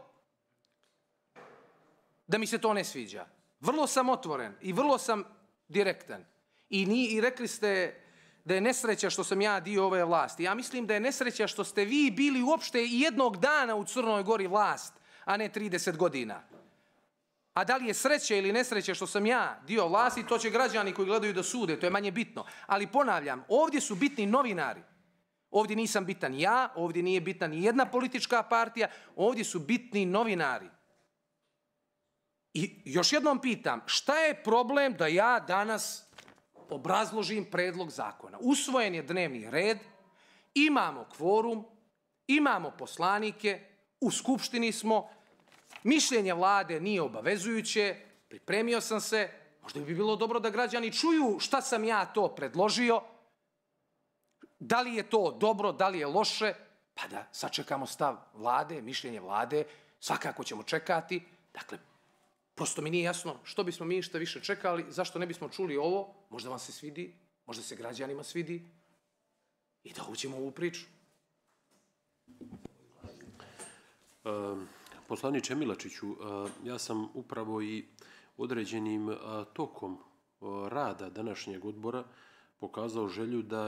da mi se to ne sviđa. Vrlo sam otvoren i vrlo sam direktan. I, ni, i rekli ste da je nesreća što sam ja dio ove vlasti. Ja mislim da je nesreća što ste vi bili uopšte i jednog dana u Crnoj Gori vlast, a ne trideset godina. A da li je sreće ili nesreće što sam ja dio vlasti, to će građani koji gledaju da sude, to je manje bitno. Ali ponavljam, ovdje su bitni novinari. Ovdje nisam bitan ja, ovdje nije bitna ni jedna politička partija, ovdje su bitni novinari. I još jednom pitam, šta je problem da ja danas obrazložim predlog zakona? Usvojen je dnevni red, imamo kvorum, imamo poslanike, u Skupštini smo, mišljenje vlade nije obavezujuće, pripremio sam se, možda bi bilo dobro da građani čuju šta sam ja to predložio, da li je to dobro, da li je loše, pa da sačekamo stav vlade, mišljenje vlade, svakako ćemo čekati. Dakle, prosto mi nije jasno što bismo mi što više čekali, zašto ne bismo čuli ovo, možda vam se svidi, možda se građanima svidi i da uđemo u ovu priču. Um. Poslaniče Milačiću, ja sam upravo i određenim tokom rada današnjeg odbora pokazao želju da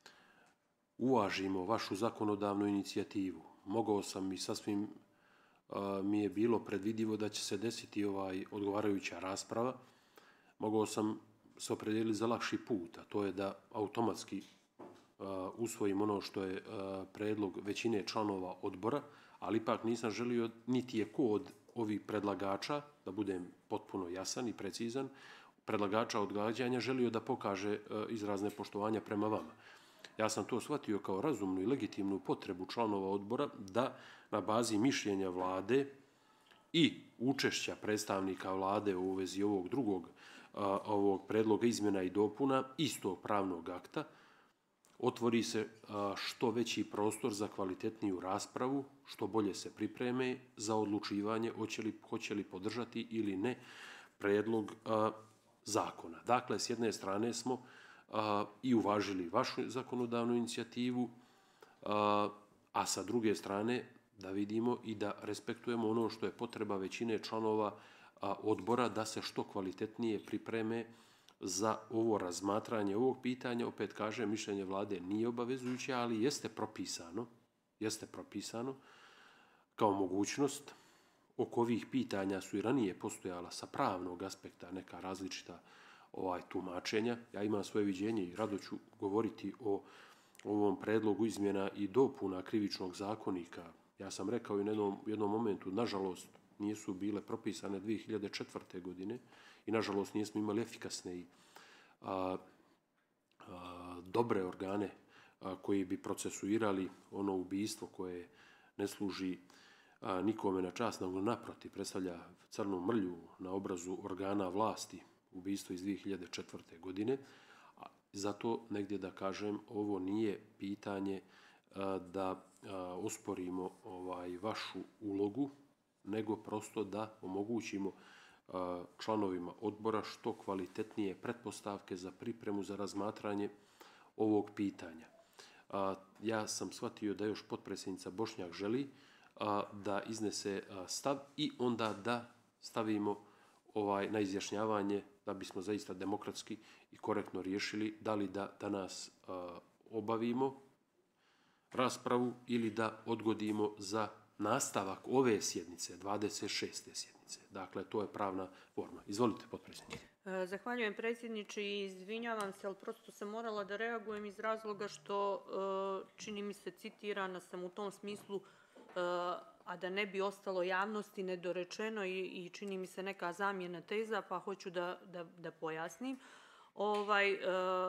uvažimo vašu zakonodavnu inicijativu. Mogao sam i sasvim mi je bilo predvidivo da će se desiti ovaj odgovarajuća rasprava. Mogao sam se opredijeliti za lakši put, a to je da automatski usvojim ono što je predlog većine članova odbora, ali ipak nisam želio, niti je ko od ovih predlagača, da budem potpuno jasan i precizan, predlagača odgađanja želio da pokaže izrazne poštovanja prema vama. Ja sam to shvatio kao razumnu i legitimnu potrebu članova odbora da na bazi mišljenja vlade i učešća predstavnika vlade u vezi ovog drugog ovog predloga izmjena i dopuna istog pravnog akta otvori se što veći prostor za kvalitetniju raspravu, što bolje se pripreme za odlučivanje hoće li, hoće li podržati ili ne predlog zakona. Dakle, s jedne strane smo i uvažili vašu zakonodavnu inicijativu, a sa druge strane da vidimo i da respektujemo ono što je potreba većine članova odbora da se što kvalitetnije pripreme za ovo razmatranje ovog pitanja. Opet kažem, mišljenje vlade nije obavezujuće, ali jeste propisano, jeste propisano kao mogućnost. Oko ovih pitanja su i ranije postojala sa pravnog aspekta neka različita ovaj, tumačenja. Ja imam svoje viđenje i rado ću govoriti o ovom predlogu izmjena i dopuna krivičnog zakonika. Ja sam rekao i u jednom, jednom momentu, nažalost, nisu bile propisane dvije hiljade četvrte. godine i nažalost nismo imali efikasne i a, a, dobre organe a, koji bi procesuirali ono ubistvo koje ne služi a, nikome na čast, nego naprotiv predstavlja crnu mrlju na obrazu organa vlasti, ubistvo iz dvije hiljade četvrte. godine. A, zato negdje da kažem, ovo nije pitanje a, da a, osporimo ovaj, vašu ulogu, nego prosto da omogućimo članovima odbora što kvalitetnije pretpostavke za pripremu za razmatranje ovog pitanja. Ja sam shvatio da još potpredsjednica Bošnjak želi da iznese stav i onda da stavimo ovaj na izjašnjavanje da bismo zaista demokratski i korektno riješili da li da danas obavimo raspravu ili da odgodimo za nastavak ove sjednice, dvadeset šeste. sjednice. Dakle, to je pravna forma. Izvolite, potpredsjedniče. Zahvaljujem predsjedniče i izvinjavam se, ali prosto sam morala da reagujem iz razloga što čini mi se citirana sam u tom smislu, a da ne bi ostalo javnosti nedorečeno i, i čini mi se neka zamjena teza, pa hoću da, da, da pojasnim. Ovaj,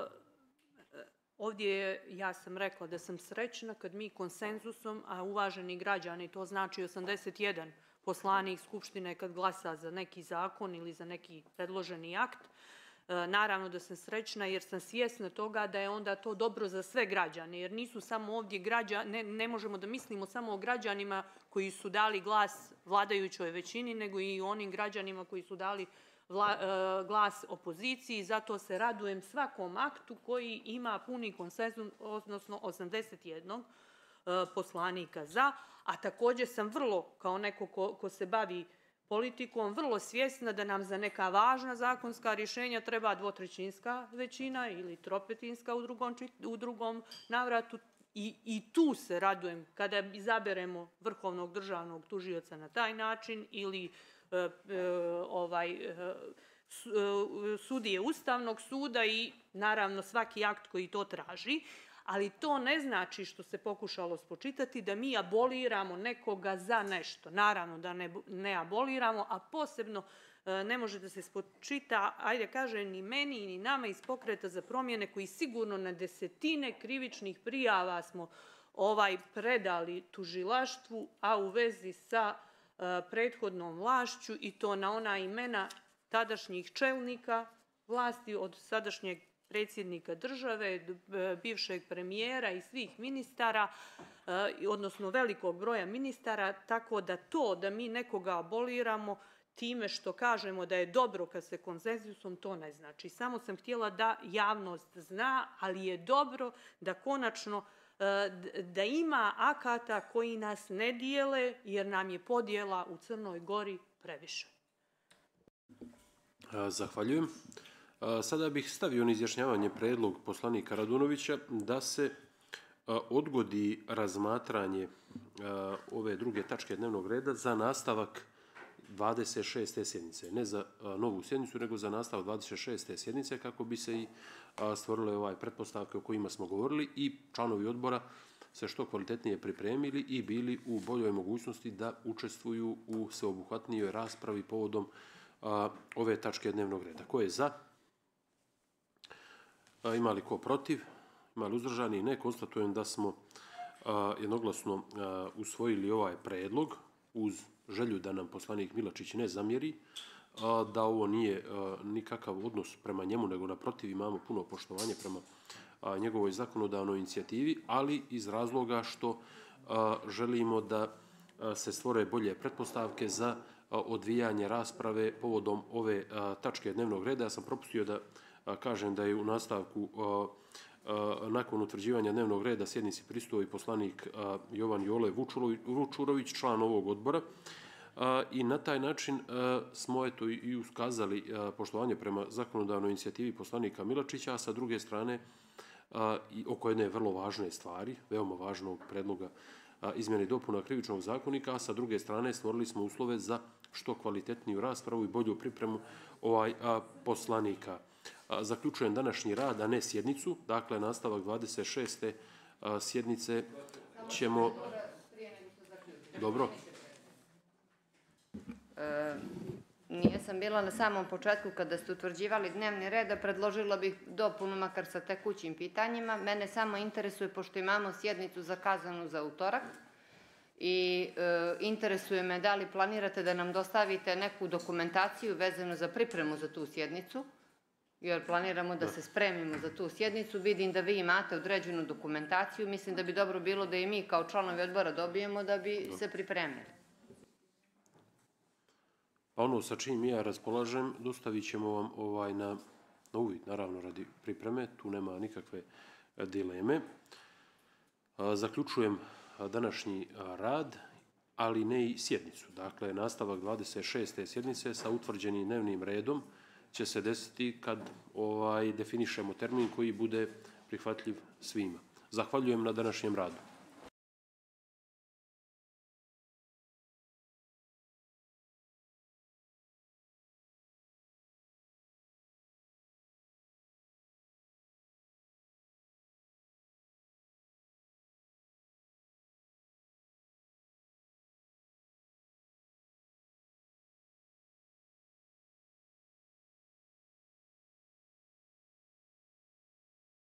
Ovdje je, ja sam rekla da sam srećna kad mi konsenzusom, a uvaženi građani, to znači osamdeset jedan poslanik Skupštine kad glasa za neki zakon ili za neki predloženi akt, naravno da sam srećna jer sam svjesna toga da je onda to dobro za sve građane, jer nisu samo ovdje građani, ne, ne možemo da mislimo samo o građanima koji su dali glas vladajućoj većini, nego i onim građanima koji su dali Vla, e, glas opoziciji, zato se radujem svakom aktu koji ima puni konsenzus, odnosno osamdeset jedan e, poslanika za, a također sam vrlo, kao neko ko, ko se bavi politikom, vrlo svjesna da nam za neka važna zakonska rješenja treba dvotrećinska većina ili tropetinska u drugom, u drugom navratu. I, I tu se radujem kada izaberemo vrhovnog državnog tužioca na taj način ili e, e, ovaj, e, sudije Ustavnog suda i naravno svaki akt koji to traži. Ali to ne znači, što se pokušalo spočitati, da mi aboliramo nekoga za nešto. Naravno da ne, ne aboliramo, a posebno ne može da se spočita, ajde kaže, ni meni ni nama iz Pokreta za promjene, koji sigurno na desetine krivičnih prijava smo ovaj predali tužilaštvu, a u vezi sa uh, prethodnom vlašću, i to na ona imena tadašnjih čelnika vlasti, od sadašnjeg predsjednika države, bivšeg premijera i svih ministara, odnosno velikog broja ministara, tako da to da mi nekoga aboliramo time što kažemo da je dobro kad se konsenzusom, to ne znači. Samo sam htjela da javnost zna, ali je dobro da konačno da ima akata koji nas ne dijele, jer nam je podjela u Crnoj Gori previše. Zahvaljujem. Sada bih stavio na izjašnjavanje predlog poslanika Radunovića da se odgodi razmatranje ove druge tačke dnevnog reda za nastavak dvadeset šeste sjednice. Ne za novu sjednicu, nego za nastavak dvadeset šeste sjednice, kako bi se i stvorile ovaj pretpostavke o kojima smo govorili i članovi odbora se što kvalitetnije pripremili i bili u boljoj mogućnosti da učestvuju u sveobuhvatnijoj raspravi povodom ove tačke dnevnog reda. Ko je za? Ima li ko protiv? Ima li uzdržani? Ne. Konstatujem da smo jednoglasno usvojili ovaj predlog uz želju da nam poslanik Milačić ne zamjeri, da ovo nije nikakav odnos prema njemu, nego naprotiv imamo puno poštovanje prema njegovoj zakonodavnoj inicijativi, ali iz razloga što želimo da se stvore bolje pretpostavke za odvijanje rasprave povodom ove tačke dnevnog reda. Ja sam propustio da kažem da je u nastavku nakon utvrđivanja dnevnog reda sjednici prisustvovao i poslanik Jovan Jole Vučurović, član ovog odbora. I na taj način smo eto i uskazali poštovanje prema zakonodavnoj inicijativi poslanika Milačića, a sa druge strane i oko jedne vrlo važne stvari, veoma važnog predloga izmjene i dopuna Krivičnog zakonika, a sa druge strane stvorili smo uslove za što kvalitetniju raspravu i bolju pripremu ovaj poslanika. Zaključujem današnji rad, a ne sjednicu. Dakle, nastavak dvadeset šeste sjednice ćemo... Dobro. E, nije sam bila na samom početku kada ste utvrđivali dnevni red, a predložila bih dopunu makar sa tekućim pitanjima. Mene samo interesuje, pošto imamo sjednicu zakazanu za utorak, i e, interesuje me da li planirate da nam dostavite neku dokumentaciju vezanu za pripremu za tu sjednicu, jer planiramo da se spremimo za tu sjednicu. Vidim da vi imate određenu dokumentaciju. Mislim da bi dobro bilo da i mi kao članovi odbora dobijemo da bi se pripremili. Ono sa čim ja raspolažem, dostavit ćemo vam ovaj na, na uvid, naravno radi pripreme, tu nema nikakve dileme. Zaključujem današnji rad, ali ne i sjednicu. Dakle, nastavak dvadeset šeste sjednice sa utvrđenim dnevnim redom će se desiti kad ovaj, definišemo termin koji bude prihvatljiv svima. Zahvaljujem na današnjem radu.